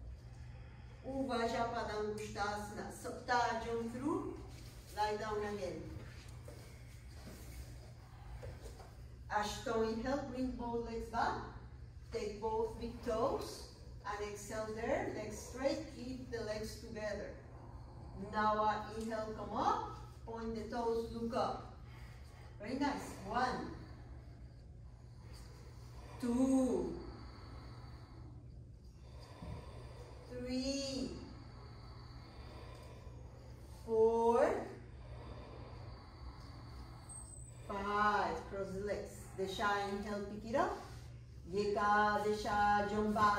Uvajjapadangusthasana. Sapta, jump through. Lie down again. Ashtanga, inhale, bring both legs back. Take both big toes and exhale there. Legs straight, keep the legs together. Now inhale, come up. Point the toes, look up. Very nice. 1, 2, 3, 4, 5. Cross the legs. Desha, inhale, pick it up. Yeka, Desha, jump back.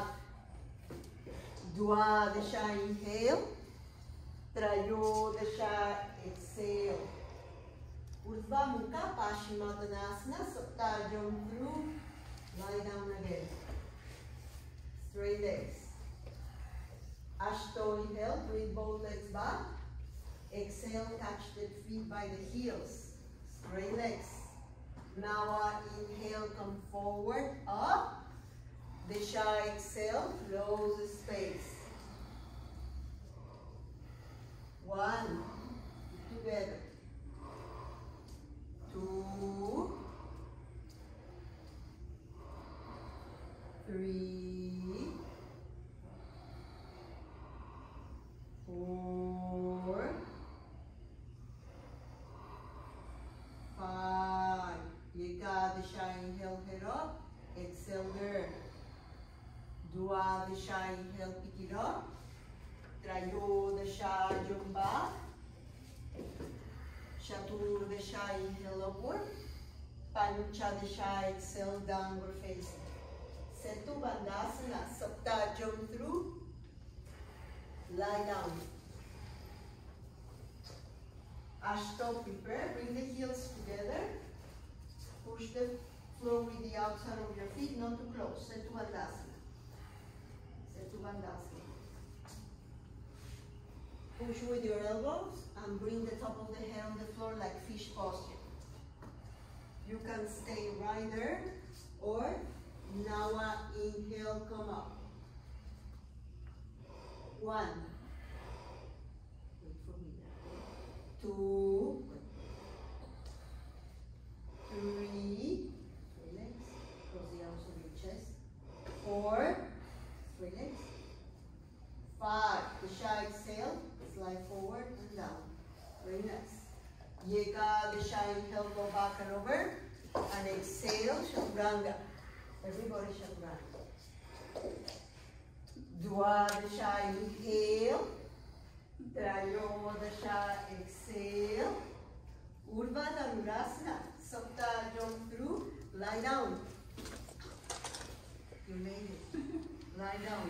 Dua, Desha, inhale. Trayo, Desha, exhale. Urdhva Mukha, Paschimottanasana. Sapta, jump through. Lie down again. Straight legs. Ashto, inhale, bring both legs back. Exhale, touch the feet by the heels. Straight legs. Now inhale, come forward, up. Desha, exhale, close the space. 1, together. 2, 3, 4, 5. Yeka, Desha, inhale, head up. Exhale there. Dua, Desha, inhale, pick it up. Trayo, Desha, jump back. Chatur, Desha, inhale, upward. Pancha, Desha, exhale, downward facing. Setu Bandhasana. Sapta, jump through. Lie down. Ashto, prepare. Bring the heels together. Push the floor with the outside of your feet, not too close. Setu Bandhasana. Setu Bandhasana. Push with your elbows and bring the top of the head on the floor like fish posture. You can stay right there or now inhale, come up. 1, 2, 3, straight legs, cross the arms of your chest. 4, straight legs. 5, Desha, exhale, slide forward and down. Very nice. Yeka, Desha, inhale, go back and over. And exhale, Chaturanga. Everybody Chaturanga. Dua, Desha, inhale. Trayo, Desha, exhale. Urdhva Dhanurasana. Sapta, jump through. Lie down. You made it. Lie down.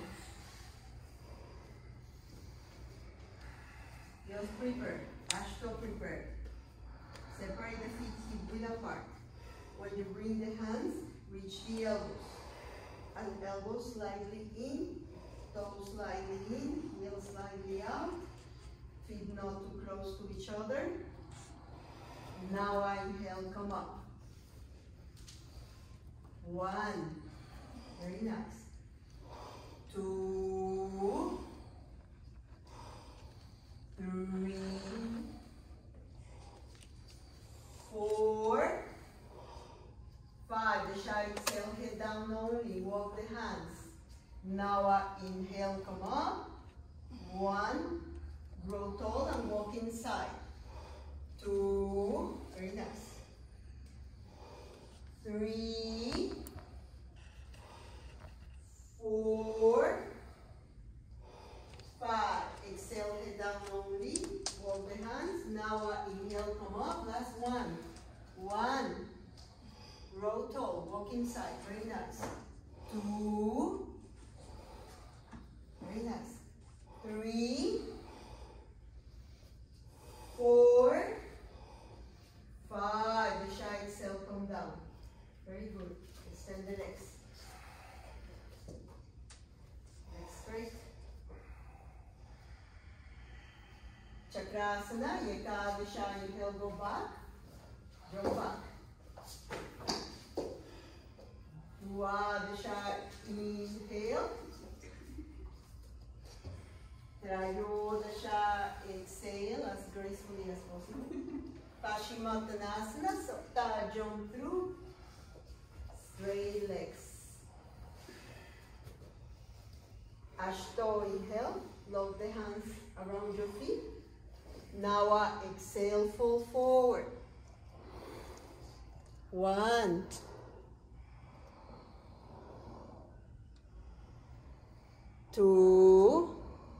Just prepare. Ashto, prepare. Separate the feet hip width apart. When you bring the hands, reach the elbows. And elbows slightly in, toes slightly in, heels slightly out. Feet not too close to each other. Now I inhale, come up. 1, very nice. 2, 3, 4, 5. Desha, exhale, head down only. Walk the hands. Now inhale, come up. 1, grow tall and walk inside. 2, very nice. 3, 4, 5. Exhale, Lower the hands. Now inhale, come up. Last one. 1. Roll tall, walking side. Very nice. 2. Very nice. 3. 4. 5. The shy exhale, come down. Very good. Extend the legs. Legs straight. Chakrasana, Ekadasha, inhale, go back. Jump back. Dwadasha, inhale. Trayodasha, exhale as gracefully as possible. Paschimottanasana, Sapta, jump through. Straight legs. Ashto, inhale. Lock the hands around your feet. Now exhale, fall forward. 1. 2.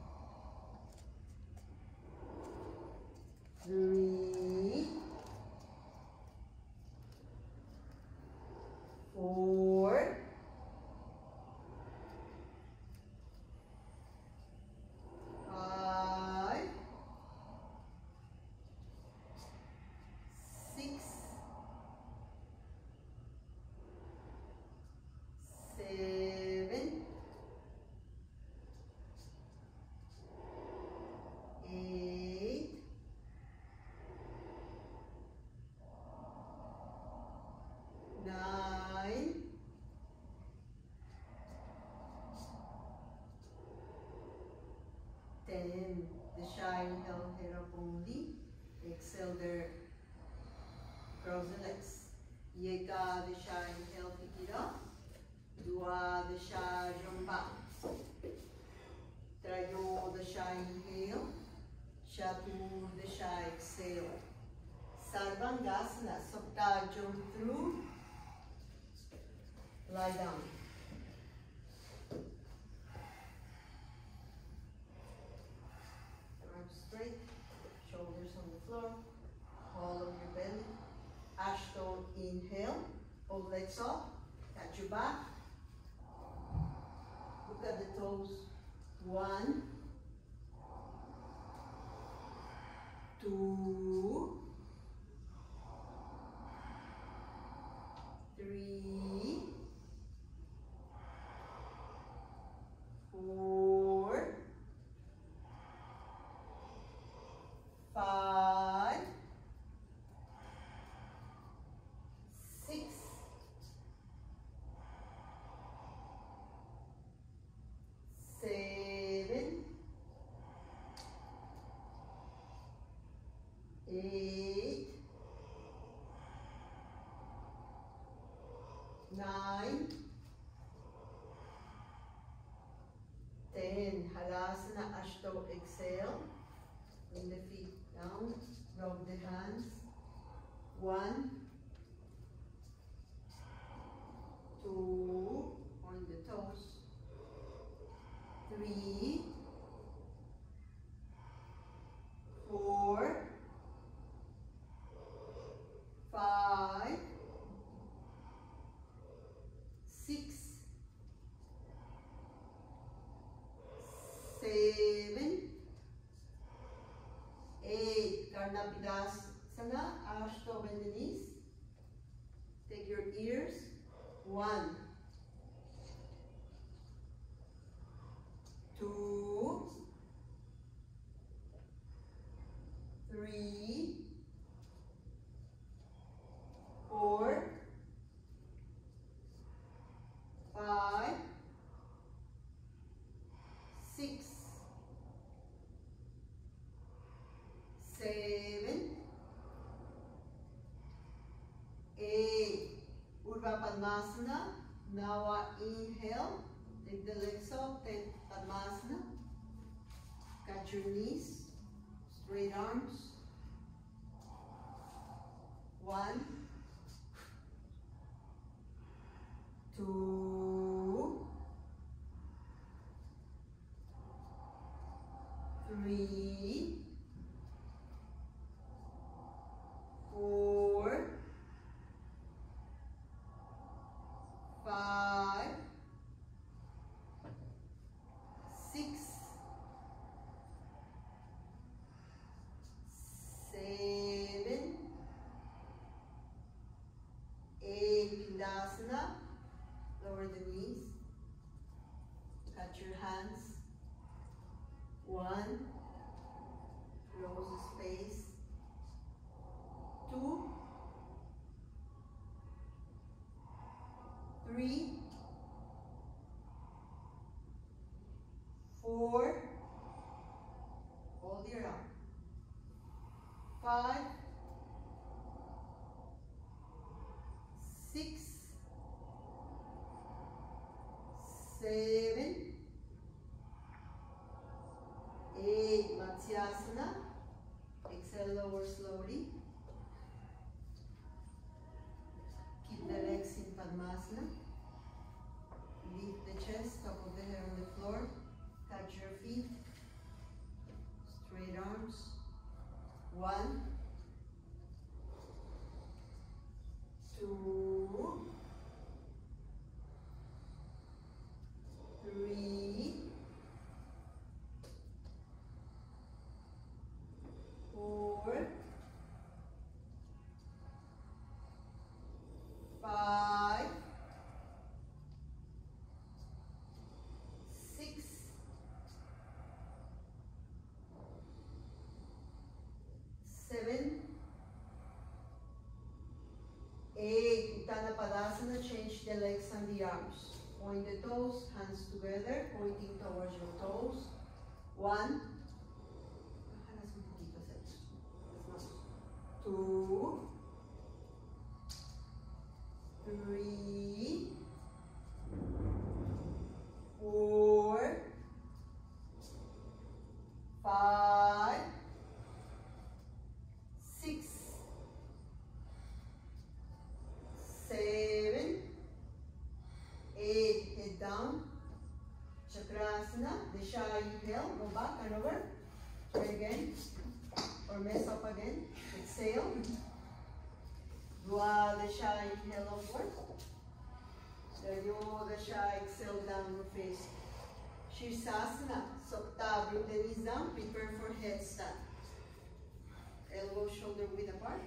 3. 4. 5. 6. 7. 8. 9. 10. The shy inhale, head up only. Exhale there. Cross the legs. Yeka, the shy inhale, pick it up. Dua, the shy, jump back. Trayo, the shy inhale. Chatur, the shy exhale. Sarvangasana, Sapta, jump through. Lie down. Arms straight, shoulders on the floor, hollow your belly. Ashto, inhale, hold legs up, catch your back. Look at the toes. 1, 2, 3, 4, 5, 6, 7, 8, 9, 10. Halasana, Ashto, exhale. Bring the feet down, rub the hands. 1, 2, point the toes. 3, 4, 5, 6, 7, 8. Karnapidasana, Ashto, bend the knees. Take your ears. 1, 2, 3, 4, 5, 6, 7, 8. Urdhva Padmasana. Now inhale. Take the legs up. Take Padmasana. Catch your knees. Straight arms. 1, 2, 3, 5, 6, 7, 8, Matsyasana. Exhale, lower slowly. Keep the legs in Padmasana. Lift the chest, top of the head on the floor. Touch your feet. Straight arms. 1, 2, 3, 4, 5, 6, 7, 8. Uttana Padasana. Change the legs and the arms. Point the toes, hands together, pointing towards your toes. 1, 2, 3, 4, 5, 6, 7, 8. Head down. Chakrasana. Disha, inhale. Go back and over. Try again. Or mess up again. Exhale. Dwadasha, inhale upward. Trayodasha, exhale, downward facing. Shirsasana. Supta, bring the knees down. Prepare for headstand. Elbow, shoulder width apart.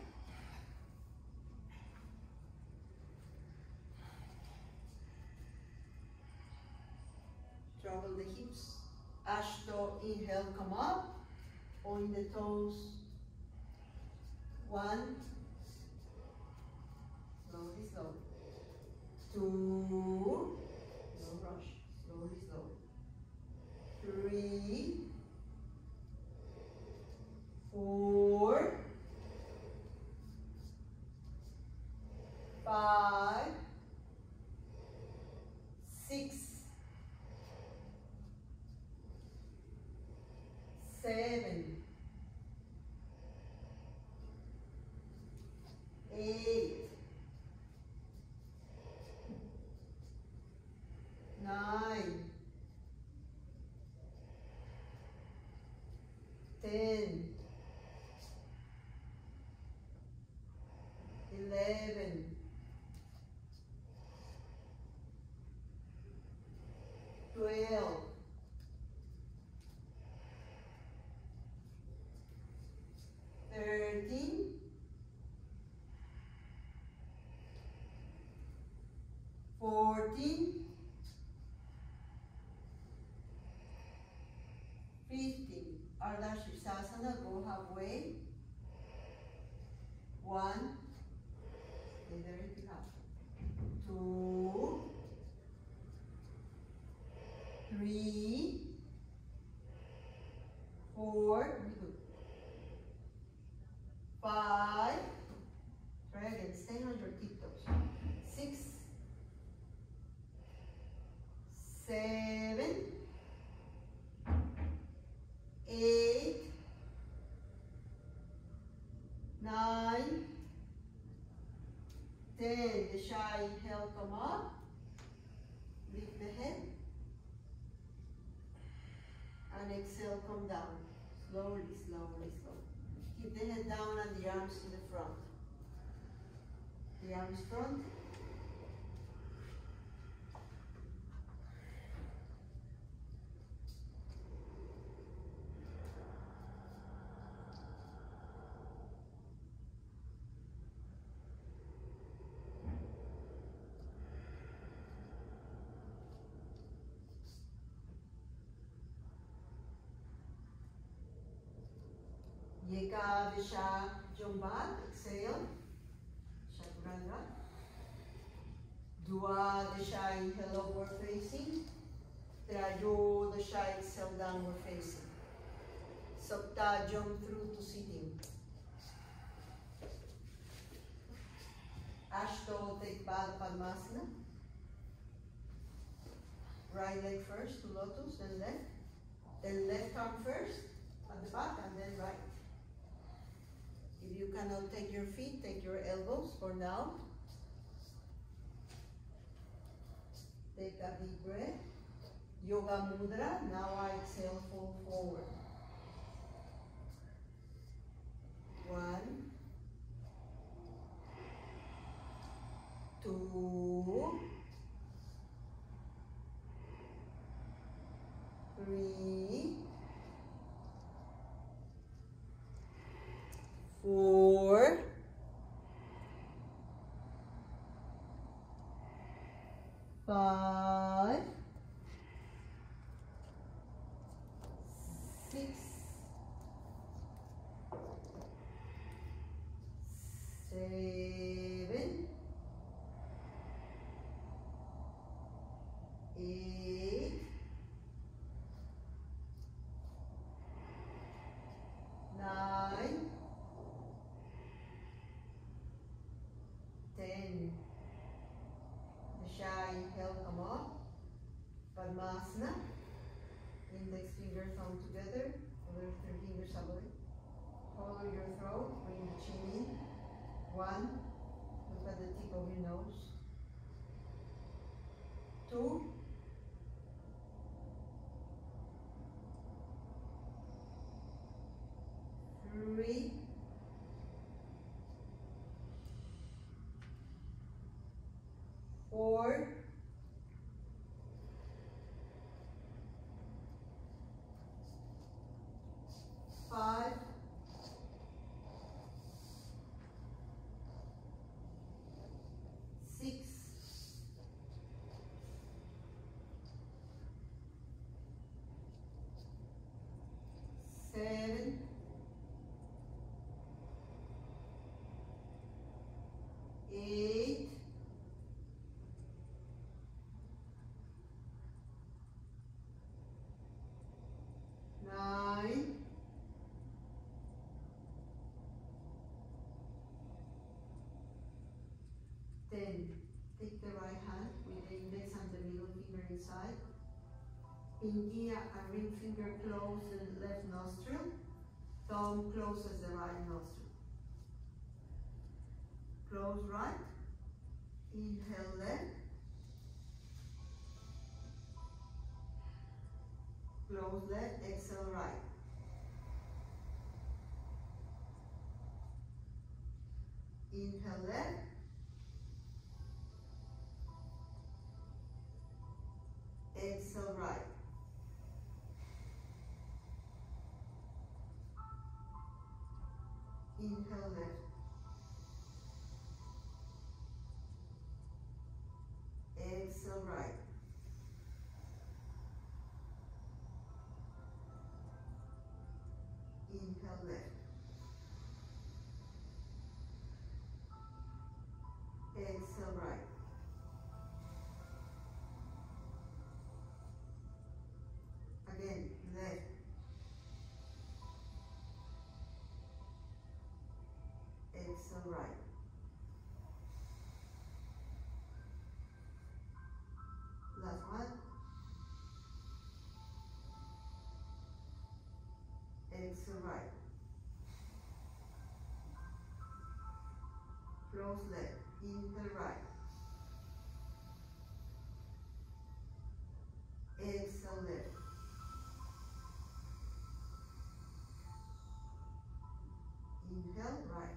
Travel the hips. Ashto, inhale, come up. Point the toes. 1, slowly, slowly. 2, no rush, slowly, slowly. 3, 4, 5, 6, 7, 8, 9, 10, 11, 12, 13, 14, 15. Ardha Shirsasana, go halfway. 1, stay there if you have. 2, 3, 4, very good. 5, try again, stay on your tiptoes. 6, 7, 8, 9, 10. The shy inhale, come up. Lift the head. And exhale, come down. Slowly, slowly, slowly. Keep the head down and the arms to the front. The arms front. Yekadasha, jump back, exhale. Chaturanga. Dwadasha, inhale, upward facing. Trayodasha, exhale, downward facing. Supta, jump through to sitting. Back Padmasana. Right leg first to lotus, then left. Then left arm first at the back and then right. If you cannot take your feet, take your elbows for now. Take a deep breath. Yoga Mudra. Now I exhale, fall forward. 1, 2, 3, 4, 5, 6, 7, 8, 9, 10. The shy inhale, come up. Padmasana. Index finger, thumb together. Other 3 fingers away. Follow your throat. Bring the chin in. 1. Look at the tip of your nose. 2. 3. 4. 5. 6. 7. 8. 9. 10. Take the right hand with the index and the middle finger inside. Pinky and ring finger close the left nostril. Thumb closes the right nostril. Close right. Inhale left. Close left. Exhale right. Inhale left. Exhale right. Inhale left. Exhale right. Inhale left. Exhale right. Again, left. Exhale right. Last one. Exhale right. Close left. Inhale right. Exhale left. Inhale right.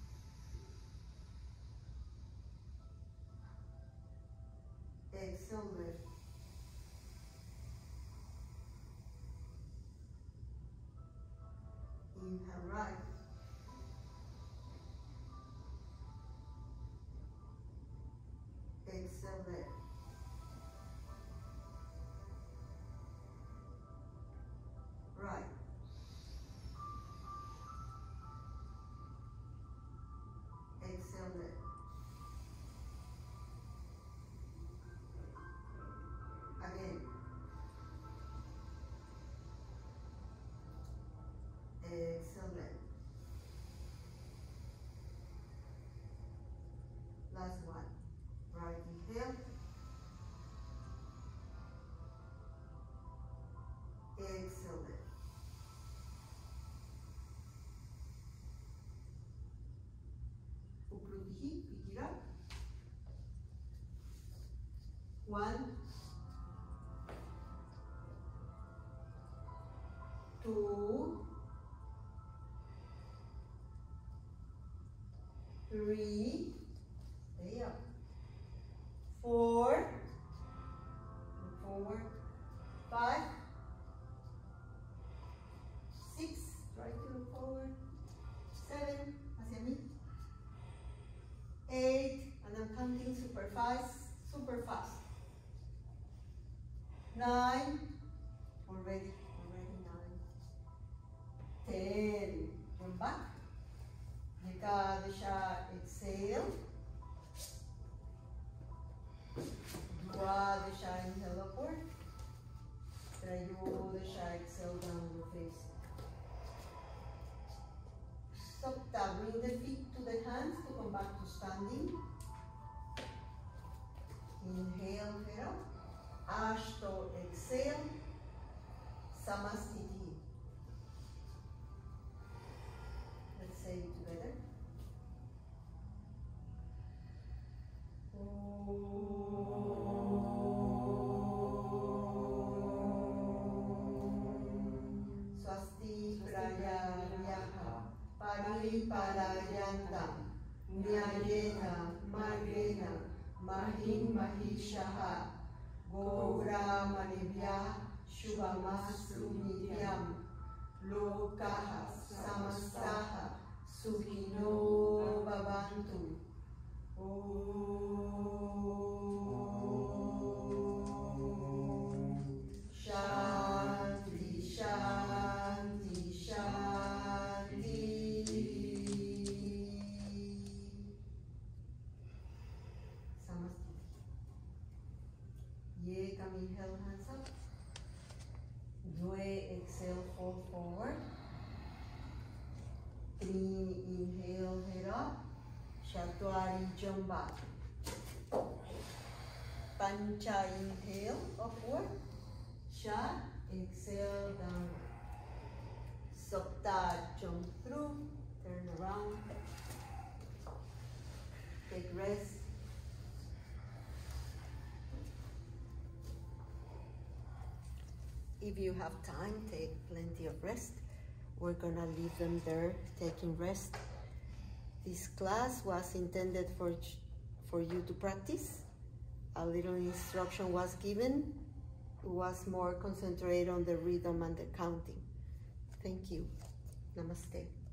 Exhale left. Inhale right. Exhale left. Right. Exhale left. Again. Exhale left. Last one. 2, 3, stay up, 4, look forward, 5, 6, try to look forward, 7, hacia mí, 8, and I'm counting super fast, 9, already 9, 10, jump back, Jika deixa exhale, 2 deixa inhale upward, 3 deixa exhale downward face. Supta, bring the feet to the hands to come back to standing. Inhale, head up. Ashto, exhale. Samastiti. Let's say it together. Swasti prayaryaha pariparayanta nyayena margena mahim mahishaha Gaura manibhya shubhamastu nityam lokaha samastaha sukhino bhavantu. Shanti, shanti, shanti. Samastiti. Ye, come inhale, hands up. Dwe, exhale, fold forward. 3, inhale, head up. Shatwari, jump back. Pancha, inhale, upward. Shat, exhale, downward. Supta, jump through, turn around. Take rest. If you have time, take plenty of rest. We're gonna leave them there, taking rest. This class was intended for you to practice. A little instruction was given. It was more concentrated on the rhythm and the counting. Thank you. Namaste.